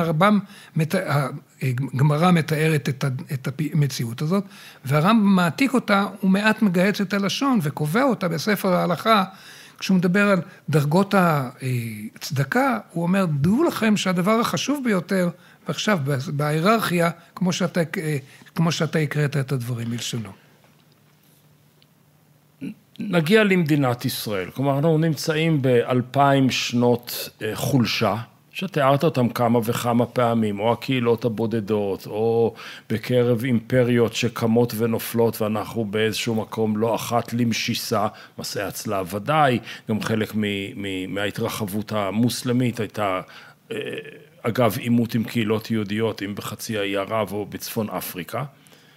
הגמרא מתארת את המציאות הזאת, והרמב"ם מעתיק אותה, הוא מעט מגהץ את הלשון וקובע אותה בספר ההלכה, כשהוא מדבר על דרגות הצדקה, הוא אומר, דעו לכם שהדבר החשוב ביותר, ועכשיו בהיררכיה, כמו שאתה הקראת את הדברים מלשונו. נגיע למדינת ישראל, כלומר, אנחנו נמצאים ב-2000 שנות חולשה, שתיארת אותם כמה וכמה פעמים, או הקהילות הבודדות, או בקרב אימפריות שקמות ונופלות, ואנחנו באיזשהו מקום לא אחת למשיסה, מסעי הצלב ודאי, גם חלק מההתרחבות המוסלמית הייתה, אגב, עימות עם קהילות יהודיות, אם בחצי האי ערב או בצפון אפריקה,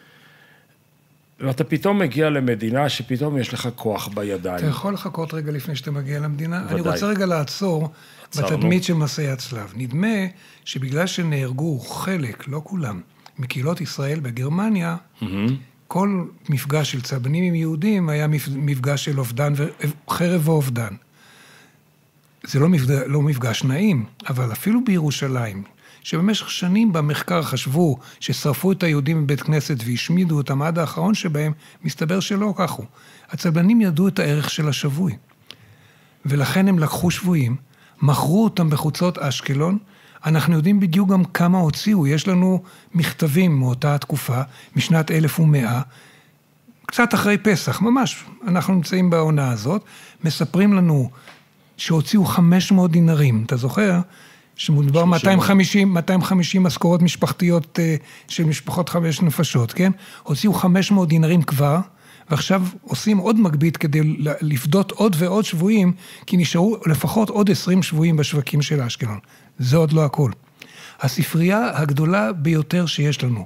ואתה פתאום מגיע למדינה שפתאום יש לך כוח בידיים. אתה יכול לחכות רגע לפני שאתה מגיע למדינה? אני רוצה רגע לעצור בתדמית של מסעי הצלב. נדמה שבגלל שנהרגו חלק, לא כולם, מקהילות ישראל בגרמניה, כל מפגש של צלבנים עם יהודים היה מפגש של אובדן, חרב ואובדן. זה לא מפגש נעים, אבל אפילו בירושלים, שבמשך שנים במחקר חשבו ששרפו את היהודים בבית כנסת והשמידו אותם עד האחרון שבהם, מסתבר שלא כך הוא. הצלבנים ידעו את הערך של השבוי, ולכן הם לקחו שבויים, מכרו אותם בחוצות אשקלון, אנחנו יודעים בדיוק גם כמה הוציאו, יש לנו מכתבים מאותה התקופה, משנת 1100, קצת אחרי פסח, ממש, אנחנו נמצאים בעונה הזאת, מספרים לנו שהוציאו 500 דינרים, אתה זוכר? שמודבר 250 משכורות משפחתיות של משפחות 5 נפשות, כן? הוציאו 500 דינרים כבר, ועכשיו עושים עוד מגבית כדי לפדות עוד ועוד שבויים, כי נשארו לפחות עוד 20 שבויים בשווקים של אשקלון. זה עוד לא הכל. הספרייה הגדולה ביותר שיש לנו,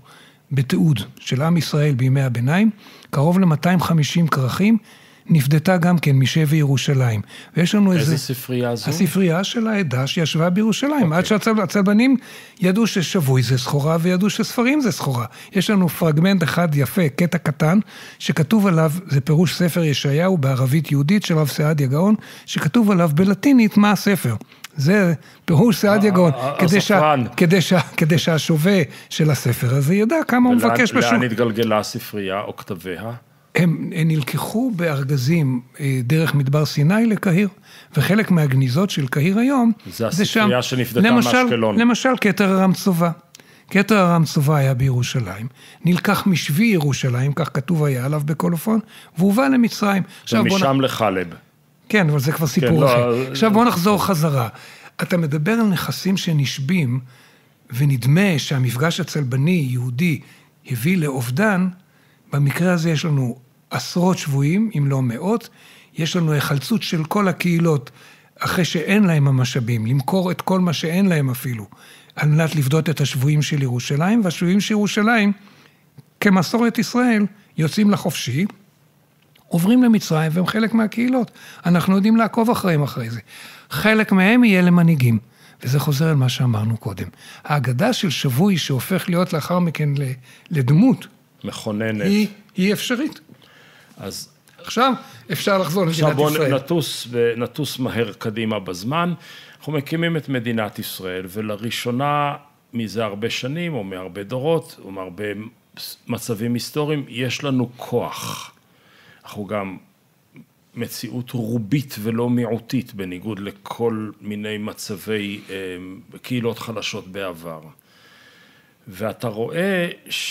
בתיעוד של עם ישראל בימי הביניים, קרוב ל-250 כרכים, נפדתה גם כן משבי ירושלים. ויש לנו איזה ספרייה זו? הספרייה של העדה שישבה בירושלים. עד שהצלבנים ידעו ששבוי זה סחורה, וידעו שספרים זה סחורה. יש לנו פרגמנט אחד יפה, קטע קטן, שכתוב עליו, זה פירוש ספר ישעיהו בערבית יהודית של רב סעדיה גאון, שכתוב עליו בלטינית מה הספר. זה פירוש סעדיה גאון, כדי שהשווה של הספר הזה ידע כמה הוא מבקש בשוק. לאן התגלגלה הספרייה או כתביה? הם נלקחו בארגזים דרך מדבר סיני לקהיר, וחלק מהגניזות של קהיר היום, זה הספרייה שנפדתה מאשקלון. למשל, כתר ארם צובה. כתר ארם צובה היה בירושלים, נלקח משבי ירושלים, כך כתוב היה עליו בקולופון, והובא למצרים. ומשם לחלב. כן, אבל זה כבר סיפור אחר. עכשיו בוא נחזור חזרה. אתה מדבר על נכסים שנשבים, ונדמה שהמפגש הצלבני יהודי הביא לאובדן, במקרה הזה יש לנו עשרות שבויים, אם לא מאות, יש לנו החלצות של כל הקהילות, אחרי שאין להם המשאבים, למכור את כל מה שאין להם אפילו, על מנת לפדות את השבויים של ירושלים, והשבויים של ירושלים, כמסורת ישראל, יוצאים לחופשי, עוברים למצרים, והם חלק מהקהילות. אנחנו יודעים לעקוב אחרי זה. חלק מהם יהיה למנהיגים, וזה חוזר על מה שאמרנו קודם. ההגדה של שבוי שהופך להיות לאחר מכן לדמות, מכוננת. היא אפשרית. אז עכשיו אפשר לחזור למדינת ישראל. עכשיו בוא נטוס מהר קדימה בזמן. אנחנו מקימים את מדינת ישראל, ולראשונה מזה הרבה שנים, או מהרבה דורות, או מהרבה מצבים היסטוריים, יש לנו כוח. אנחנו גם מציאות רובית ולא מיעוטית, בניגוד לכל מיני מצבי קהילות חלשות בעבר. ואתה רואה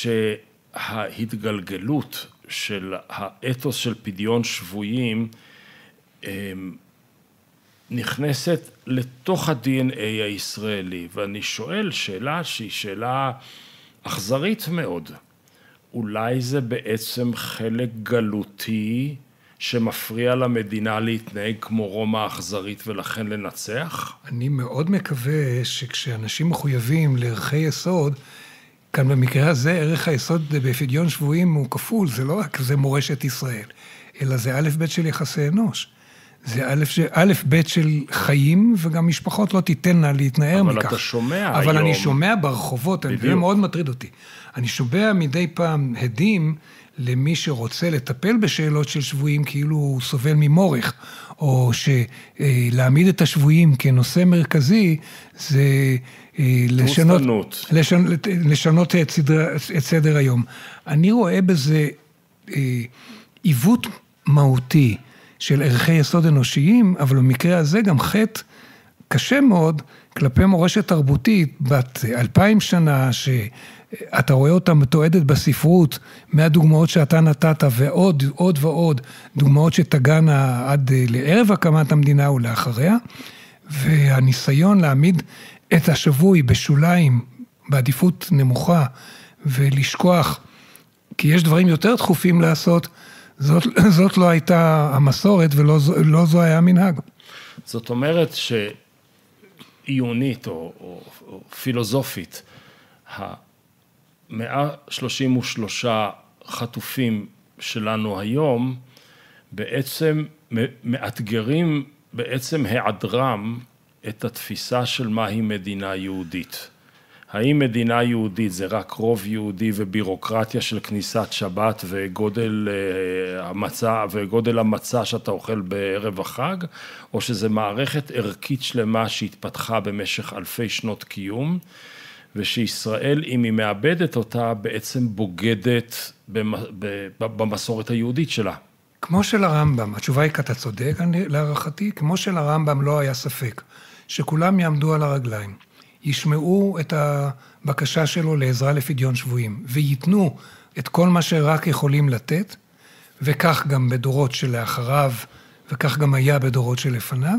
ההתגלגלות של האתוס של פדיון שבויים נכנסת לתוך ה-DNA הישראלי, ואני שואל שאלה שהיא שאלה אכזרית מאוד. אולי זה בעצם חלק גלותי שמפריע למדינה להתנהג כמו רומא אכזרית ולכן לנצח? אני מאוד מקווה שכשאנשים מחויבים לערכי יסוד, כאן במקרה הזה, ערך היסוד בפדיון שבויים הוא כפול, זה לא רק זה מורשת ישראל, אלא זה א' ב' של יחסי אנוש. זה א' ב' של חיים, וגם משפחות לא תיתנה להתנער מכך. אבל אתה שומע היום. אבל אני שומע ברחובות, זה מאוד מטריד אותי. אני שומע מדי פעם הדים למי שרוצה לטפל בשאלות של שבויים, כאילו הוא סובל ממורך, או שלהעמיד את השבויים כנושא מרכזי, זה לשנות את סדר היום. אני רואה בזה עיוות מהותי של ערכי יסוד אנושיים, אבל במקרה הזה גם חטא קשה מאוד כלפי מורשת תרבותית בת 2000 שנה, שאתה רואה אותה מתועדת בספרות, מהדוגמאות שאתה נתת ועוד ועוד דוגמאות שתגענה עד לערב הקמת המדינה ולאחריה, והניסיון להעמיד את השבוי בשוליים, בעדיפות נמוכה, ולשכוח, כי יש דברים יותר דחופים לעשות, זאת לא הייתה המסורת ולא זו היה המנהג. זאת אומרת שעיונית או פילוסופית, 133 חטופים שלנו היום, בעצם מאתגרים בעצם היעדרם את התפיסה של מהי מדינה יהודית. האם מדינה יהודית זה רק רוב יהודי ובירוקרטיה של כניסת שבת וגודל המצה שאתה אוכל בערב החג, או שזה מערכת ערכית שלמה שהתפתחה במשך אלפי שנות קיום, ושישראל, אם היא מאבדת אותה, בעצם בוגדת במסורת היהודית שלה. כמו של הרמב"ם, התשובה היא אתה צודק להערכתי, כמו של הרמב"ם לא היה ספק, שכולם יעמדו על הרגליים. ישמעו את הבקשה שלו לעזרה לפדיון שבויים, ויתנו את כל מה שרק יכולים לתת, וכך גם בדורות שלאחריו, וכך גם היה בדורות שלפניו.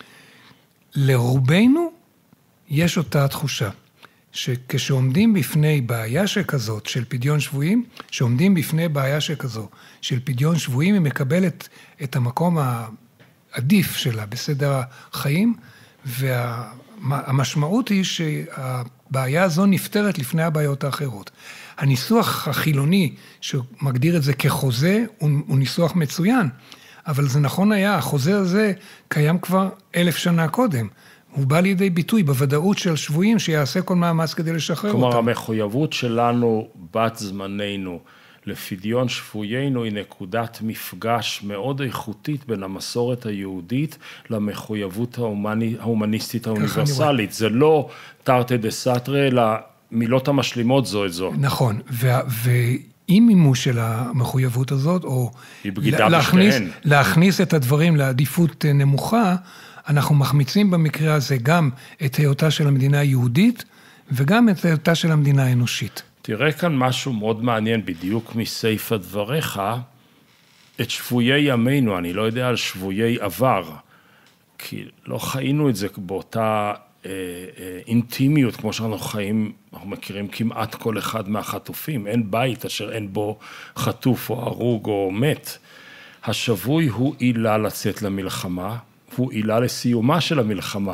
לרובנו יש אותה תחושה, שכשעומדים בפני בעיה שכזאת של פדיון שבויים, שעומדים בפני בעיה שכזו של פדיון שבויים, היא מקבלת את המקום העדיף שלה בסדר החיים, המשמעות היא שהבעיה הזו נפתרת לפני הבעיות האחרות. הניסוח החילוני שמגדיר את זה כחוזה הוא ניסוח מצוין, אבל זה נכון היה, החוזה הזה קיים כבר 1000 שנה קודם. הוא בא לידי ביטוי בוודאות של שבויים שיעשה כל מאמץ כדי לשחרר אותם. כלומר, המחויבות שלנו, בת זמננו, לפדיון שבויינו, היא נקודת מפגש מאוד איכותית בין המסורת היהודית למחויבות ההומניסטית האוניברסלית. זה לא תרתי דה סתרי, אלא מילות המשלימות זו את זו. נכון, ועם מימוש של המחויבות הזאת, או להכניס את הדברים לעדיפות נמוכה, אנחנו מחמיצים במקרה הזה גם את היותה של המדינה היהודית, וגם את היותה של המדינה האנושית. תראה כאן משהו מאוד מעניין, בדיוק מסעיף דבריך, את שבויי ימינו, אני לא יודע על שבויי עבר, כי לא חיינו את זה באותה אינטימיות, כמו שאנחנו חיים, אנחנו מכירים כמעט כל אחד מהחטופים, אין בית אשר אין בו חטוף או הרוג או מת. השבוי הוא עילה לצאת למלחמה, הוא עילה לסיומה של המלחמה.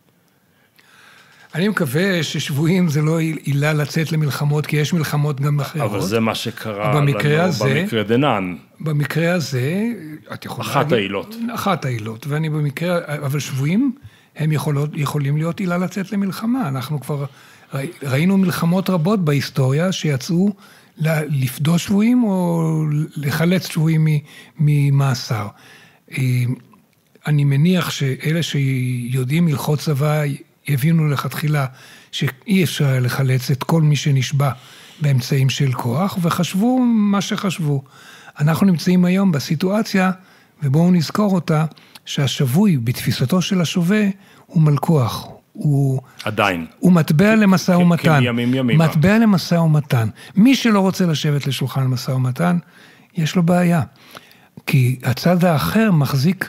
אני מקווה ששבויים זה לא עילה לצאת למלחמות, כי יש מלחמות גם אחרות. אבל זה מה שקרה לנו במקרה דנן. במקרה הזה, את יכולה להגיד... אחת העילות. אחת העילות, ואני במקרה, אבל שבויים הם יכולים להיות עילה לצאת למלחמה. אנחנו כבר ראינו מלחמות רבות בהיסטוריה שיצאו לפדות שבויים או לחלץ שבויים ממאסר. אני מניח שאלה שיודעים הלכות צבא יבינו לכתחילה שאי אפשר לחלץ את כל מי שנשבע באמצעים של כוח, וחשבו מה שחשבו. אנחנו נמצאים היום בסיטואציה, ובואו נזכור אותה, שהשבוי בתפיסתו של השווה הוא מלכוח. עדיין. הוא מטבע למשא ומתן. ימימה. מטבע למשא ומתן. מי שלא רוצה לשבת לשולחן משא ומתן, יש לו בעיה. כי הצד האחר מחזיק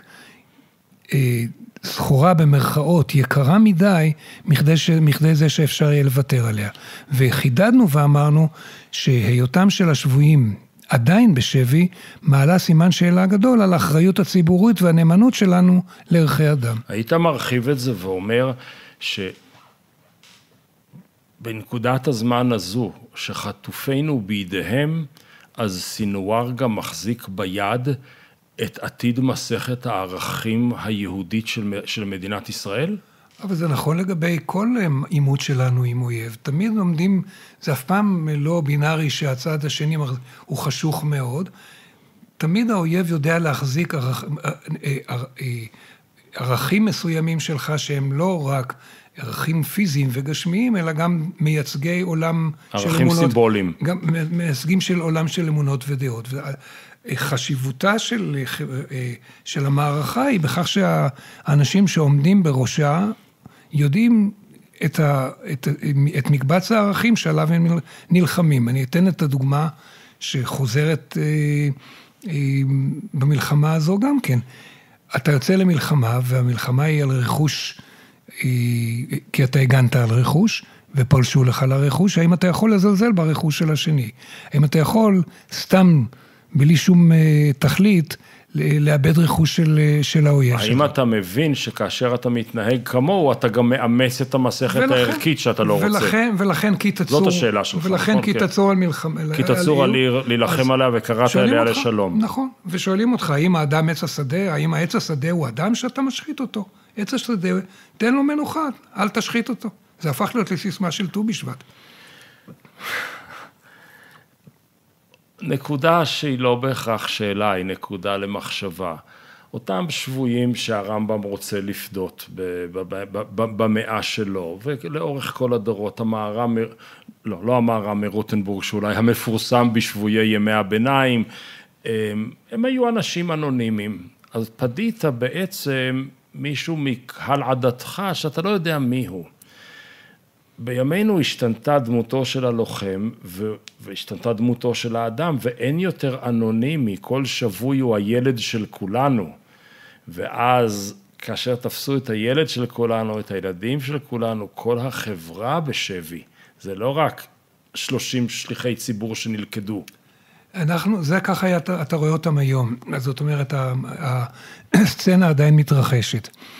סחורה במרכאות יקרה מדי, מכדי זה שאפשר יהיה לוותר עליה. וחידדנו ואמרנו שהיותם של השבויים עדיין בשבי, מעלה סימן שאלה גדול על האחריות הציבורית והנאמנות שלנו לערכי אדם. היית מרחיב את זה ואומר שבנקודת הזמן הזו, שחטופינו בידיהם, אז סינואר גם מחזיק ביד את עתיד מסכת הערכים היהודית של מדינת ישראל? אבל זה נכון לגבי כל עימות שלנו עם אויב. תמיד לומדים, זה אף פעם לא בינארי שהצד השני הוא חשוך מאוד. תמיד האויב יודע להחזיק ערכים מסוימים שלך שהם לא רק ערכים פיזיים וגשמיים, אלא גם מייצגי עולם של אמונות. ערכים סימבוליים. גם מייצגים של עולם של אמונות ודעות. חשיבותה של המערכה היא בכך שהאנשים שעומדים בראשה יודעים את מקבץ הערכים שעליו הם נלחמים. אני אתן את הדוגמה שחוזרת במלחמה הזו גם כן. אתה יוצא למלחמה, והמלחמה היא על רכוש, כי אתה הגנת על רכוש, ופולשו לך לרכוש. האם אתה יכול לזלזל ברכוש של השני? האם אתה יכול סתם בלי שום תכלית, לאבד רכוש של האויב שלך. האם אתה מבין שכאשר אתה מתנהג כמוהו, אתה גם מאמץ את המסכת הערכית שאתה לא רוצה? ולכן כי תצור... זאת השאלה שלך. ולכן כי תצור על מלחמה... כי תצור על להילחם עליה וקראת עליה לשלום. נכון, ושואלים אותך, האם האדם עץ השדה, האם העץ השדה הוא אדם שאתה משחית אותו? עץ השדה, תן לו מנוחה, אל תשחית אותו. זה הפך להיות לסיסמה של ט"ו בשבט. נקודה שהיא לא בהכרח שאלה, היא נקודה למחשבה. אותם שבויים שהרמב"ם רוצה לפדות במאה שלו, ולאורך כל הדורות, לא המהר"ם מרוטנבורג, שאולי המפורסם בשבויי ימי הביניים, הם היו אנשים אנונימיים. אז פדית בעצם מישהו מקהל עדתך שאתה לא יודע מי הוא. בימינו השתנתה דמותו של הלוחם, והשתנתה דמותו של האדם, ואין יותר אנונימי, כל שבוי הוא הילד של כולנו. ואז כאשר תפסו את הילד של כולנו, את הילדים של כולנו, כל החברה בשבי, זה לא רק 30 שליחי ציבור שנלכדו. זה ככה אתה רואה אותם היום, זאת אומרת, הסצנה עדיין מתרחשת.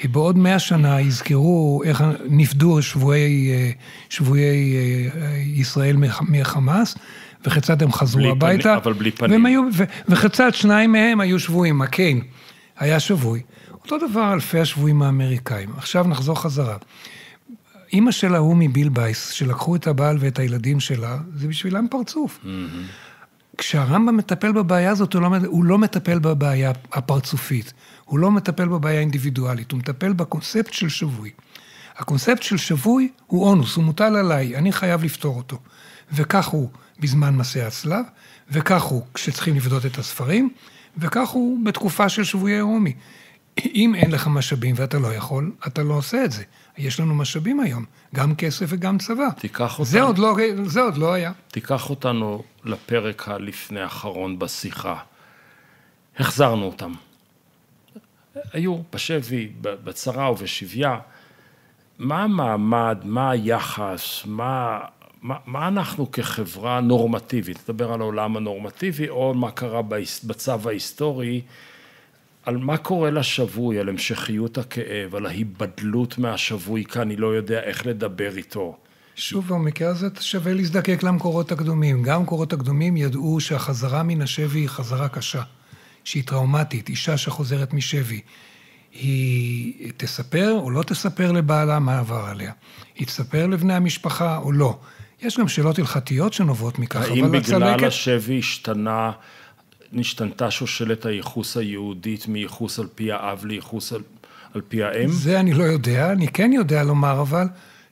בעוד 100 שנה יזכרו איך נפדו שבויי ישראל מחמאס, וכיצד הם חזרו הביתה. אבל בלי פנים. וכיצד שניים מהם היו שבויים, הקיין היה שבוי. אותו דבר אלפי השבויים האמריקאים. עכשיו נחזור חזרה. אמא שלה הוא מבילבייס, שלקחו את הבעל ואת הילדים שלה, זה בשבילם פרצוף. כשהרמב"ם מטפל בבעיה הזאת, הוא לא מטפל בבעיה הפרצופית, הוא לא מטפל בבעיה האינדיבידואלית, הוא מטפל בקונספט של שבוי. הקונספט של שבוי הוא אונוס, הוא מוטל עליי, אני חייב לפתור אותו. וכך הוא בזמן מסע הצלב, וכך הוא כשצריכים לפדות את הספרים, וכך הוא בתקופה של שבויי רומי. אם אין לך משאבים ואתה לא יכול, אתה לא עושה את זה. יש לנו משאבים היום, גם כסף וגם צבא. זה עוד לא היה. תיקח אותנו לפרק הלפני האחרון בשיחה. החזרנו אותם. היו בשבי, בצרה ובשביה. מה המעמד, מה היחס, מה אנחנו כחברה נורמטיבית? נדבר על העולם הנורמטיבי, או מה קרה בצו ההיסטורי, על מה קורה לשבוי, על המשכיות הכאב, על ההיבדלות מהשבוי, כי אני לא יודע איך לדבר איתו. שוב, במקרה הזה שווה להזדקק למקורות הקדומים. גם מקורות הקדומים ידעו שהחזרה מן השבי היא חזרה קשה, שהיא טראומטית, אישה שחוזרת משבי. היא תספר או לא תספר לבעלה מה עבר עליה. היא תספר לבני המשפחה או לא. יש גם שאלות הלכתיות שנובעות מכך. האם בגלל השבי נשתנתה שושלת הייחוס היהודית מייחוס על פי האב לייחוס על פי האם? זה אני לא יודע, אני כן יודע לומר אבל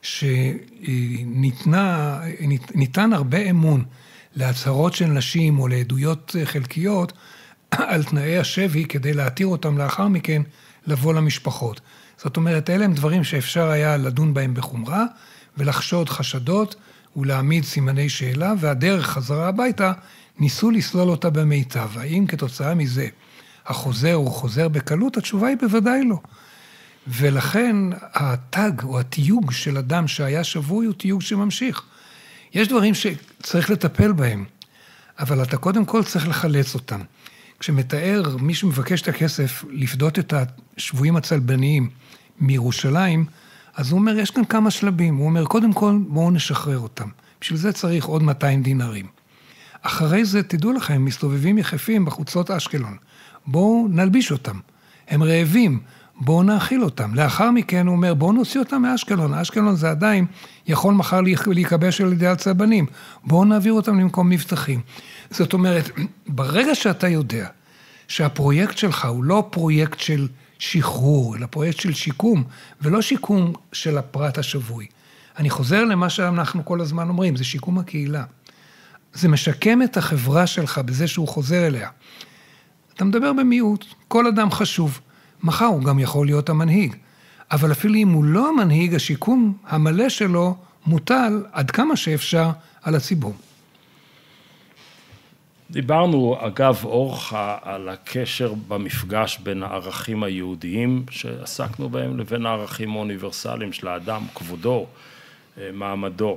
שניתן הרבה אמון להצהרות של נשים או לעדויות חלקיות על תנאי השבי כדי להתיר אותם לאחר מכן לבוא למשפחות. זאת אומרת, אלה הם דברים שאפשר היה לדון בהם בחומרה ולחשוד חשדות ולהעמיד סימני שאלה, והדרך חזרה הביתה ניסו לסלול אותה במיטב. האם כתוצאה מזה החוזר הוא חוזר בקלות? התשובה היא בוודאי לא. ולכן התג או התיוג של אדם שהיה שבוי הוא תיוג שממשיך. יש דברים שצריך לטפל בהם, אבל אתה קודם כל צריך לחלץ אותם. כשמתאר מי שמבקש את הכסף לפדות את השבויים הצלבניים מירושלים, אז הוא אומר, יש כאן כמה שלבים. הוא אומר, קודם כל, בואו נשחרר אותם. בשביל זה צריך עוד 200 דינרים. אחרי זה, תדעו לכם, הם מסתובבים יחפים בחוצות אשקלון. בואו נלביש אותם. הם רעבים, בואו נאכיל אותם. לאחר מכן הוא אומר, בואו נוציא אותם מאשקלון. אשקלון זה עדיין יכול מחר להיכבש על ידי הצלבנים. בואו נעביר אותם למקום מבטחים. זאת אומרת, ברגע שאתה יודע שהפרויקט שלך הוא לא פרויקט של שחרור, אלא פרויקט של שיקום, ולא שיקום של הפרט השבוי. אני חוזר למה שאנחנו כל הזמן אומרים, זה שיקום הקהילה. זה משקם את החברה שלך בזה שהוא חוזר אליה. אתה מדבר במיעוט, כל אדם חשוב. מחר הוא גם יכול להיות המנהיג. אבל אפילו אם הוא לא המנהיג, השיקום המלא שלו מוטל עד כמה שאפשר על הציבור. דיברנו, אגב, אורחה, על הקשר במפגש בין הערכים היהודיים שעסקנו בהם לבין הערכים האוניברסליים של האדם, כבודו, מעמדו.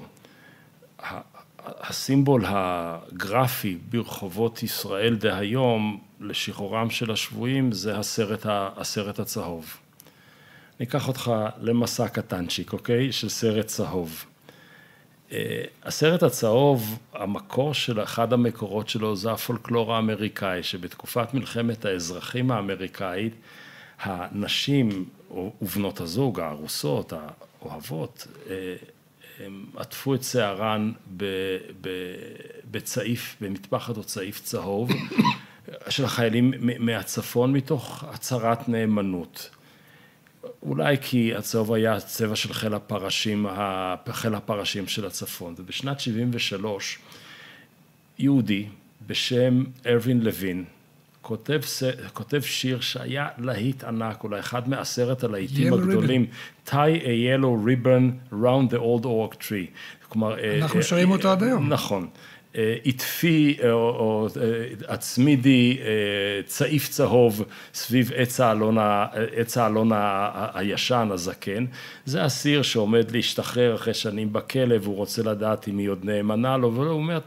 הסימבול הגרפי ברחובות ישראל דהיום לשחרורם של השבויים זה הסרט הצהוב. אני אקח אותך למסע קטנצ'יק, אוקיי? של סרט צהוב. הסרט הצהוב, המקור של, אחד המקורות שלו זה הפולקלור האמריקאי, שבתקופת מלחמת האזרחים האמריקאית, הנשים ובנות הזוג, הארוסות, האוהבות, הם עטפו את שערן בצעיף, במטפחת או צעיף צהוב, של החיילים מהצפון מתוך הצהרת נאמנות. אולי כי הצהוב היה צבע של חיל הפרשים של הצפון. ובשנת 73, יהודי בשם ארווין לוין, כותב שיר שהיה להיט ענק, אולי אחד מ10 הלהיטים הגדולים, Tie a yellow ribbon round the old oak tree. אנחנו שרים אותו עד היום. נכון. עטפי או הצמידי צעיף צהוב סביב עץ האלון הישן, הזקן. זה אסיר שעומד להשתחרר אחרי שנים בכלא, והוא רוצה לדעת אם היא עוד נאמנה לו, והוא אומר,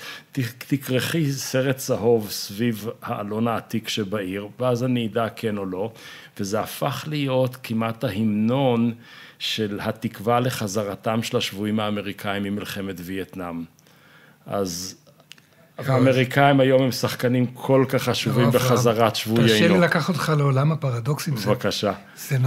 תקרחי סרט צהוב סביב האלון העתיק שבעיר, ואז אני אדע כן או לא, וזה הפך להיות כמעט ההמנון של התקווה לחזרתם של השבויים האמריקאים ממלחמת וייטנאם. אז האמריקאים היום הם שחקנים כל כך חשובים בחזרת שבויינו. תרשה לי לקח אותך לעולם הפרדוקסים. בבקשה. זה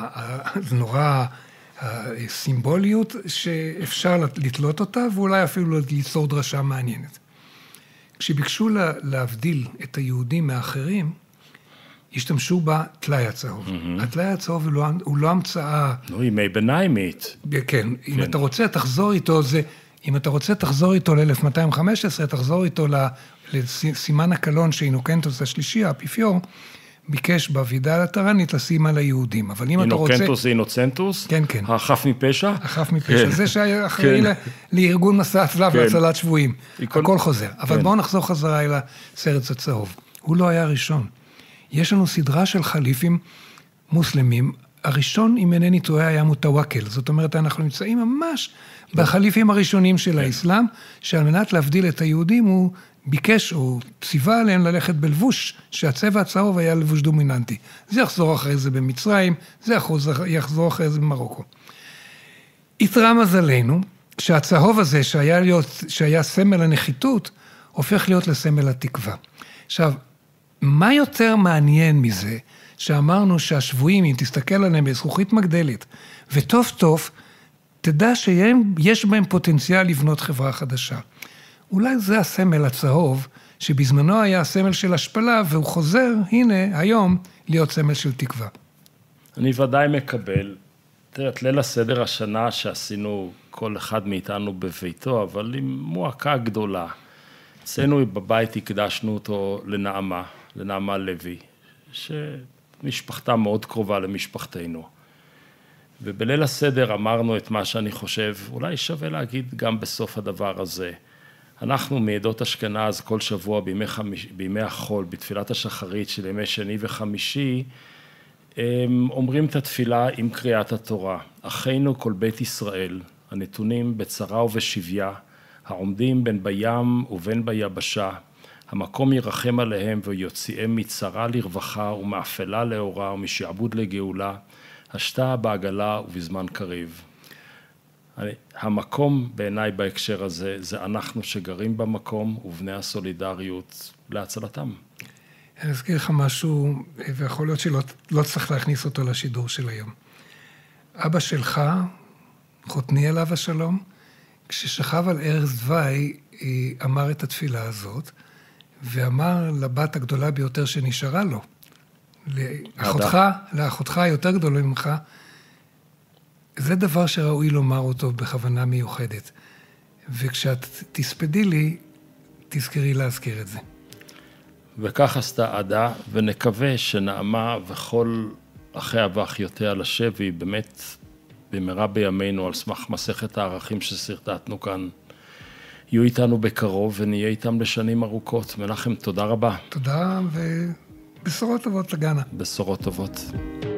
נורא סימבוליות שאפשר לתלות אותה, ואולי אפילו ליצור דרשה מעניינת. כשביקשו להבדיל את היהודים מאחרים, השתמשו בטלאי הצהוב. הטלאי הצהוב הוא לא המצאה... ימי ביניימית. כן, אם אתה רוצה, תחזור איתו, אם אתה רוצה, תחזור איתו ל-1215, תחזור איתו לסימן הקלון שאינוקנטוס השלישי, האפיפיור, ביקש בוועידה הלטרנית לשים על היהודים. אבל אם אתה רוצה... אינוקנטוס זה אינוצנטוס? כן, כן. החף מפשע? החף מפשע. זה שהיה אחראי לארגון מסע הצלב להצלת שבויים. הכל חוזר. אבל בואו נחזור חזרה אל הסרט הצהוב. הוא לא היה הראשון. יש לנו סדרה של חליפים מוסלמים. הראשון, אם אינני טועה, היה מוטוואקל. זאת אומרת, אנחנו נמצאים ממש בחליפים הראשונים של האסלאם, שעל מנת להבדיל את היהודים, הוא ביקש או ציווה עליהם ללכת בלבוש, שהצבע הצהוב היה לבוש דומיננטי. זה יחזור אחרי זה במצרים, זה יחזור אחרי זה במרוקו. יתרה מזלנו, שהצהוב הזה, שהיה סמל הנחיתות, הופך להיות לסמל התקווה. עכשיו, מה יותר מעניין מזה, שאמרנו שהשבויים, אם תסתכל עליהם בזכוכית מגדלת, וטוב טוב, תדע שיש בהם פוטנציאל לבנות חברה חדשה. אולי זה הסמל הצהוב, שבזמנו היה הסמל של השפלה, והוא חוזר, הנה, היום, להיות סמל של תקווה. אני ודאי מקבל. תראה, את ליל הסדר השנה שעשינו כל אחד מאיתנו בביתו, אבל עם מועקה גדולה. אצלנו בבית הקדשנו אותו לנעמה לוי, שמשפחתה מאוד קרובה למשפחתנו. ובליל הסדר אמרנו את מה שאני חושב, אולי שווה להגיד גם בסוף הדבר הזה. אנחנו מעדות אשכנז כל שבוע בימי החול, בתפילת השחרית של ימי שני וחמישי, אומרים את התפילה עם קריאת התורה. אחינו כל בית ישראל, הנתונים בצרה ובשביה, העומדים בין בים ובין ביבשה, המקום ירחם עליהם ויוציאם מצרה לרווחה ומאפלה לאורה ומשעבוד לגאולה, השתה בעגלה ובזמן קריב. המקום בעיניי בהקשר הזה, זה אנחנו שגרים במקום ובני הסולידריות להצלתם. אני אזכיר לך משהו, ויכול להיות שלא צריך להכניס אותו לשידור של היום. אבא שלך, חותני עליו השלום, כששכב על ערש דווי, אמר את התפילה הזאת, ואמר לבת הגדולה ביותר שנשארה לו, לאחותך היותר גדולה ממך, זה דבר שראוי לומר אותו בכוונה מיוחדת. וכשאת תספדי לי, תזכרי להזכיר את זה. וכך עשתה עדה, ונקווה שנעמה וכל אחיה ואחיותיה לשבי, באמת במהרה בימינו, על סמך מסכת הערכים שסרטטנו כאן, יהיו איתנו בקרוב ונהיה איתם לשנים ארוכות. מנחם, תודה רבה. תודה, ובשורות טובות לגנה. בשורות טובות.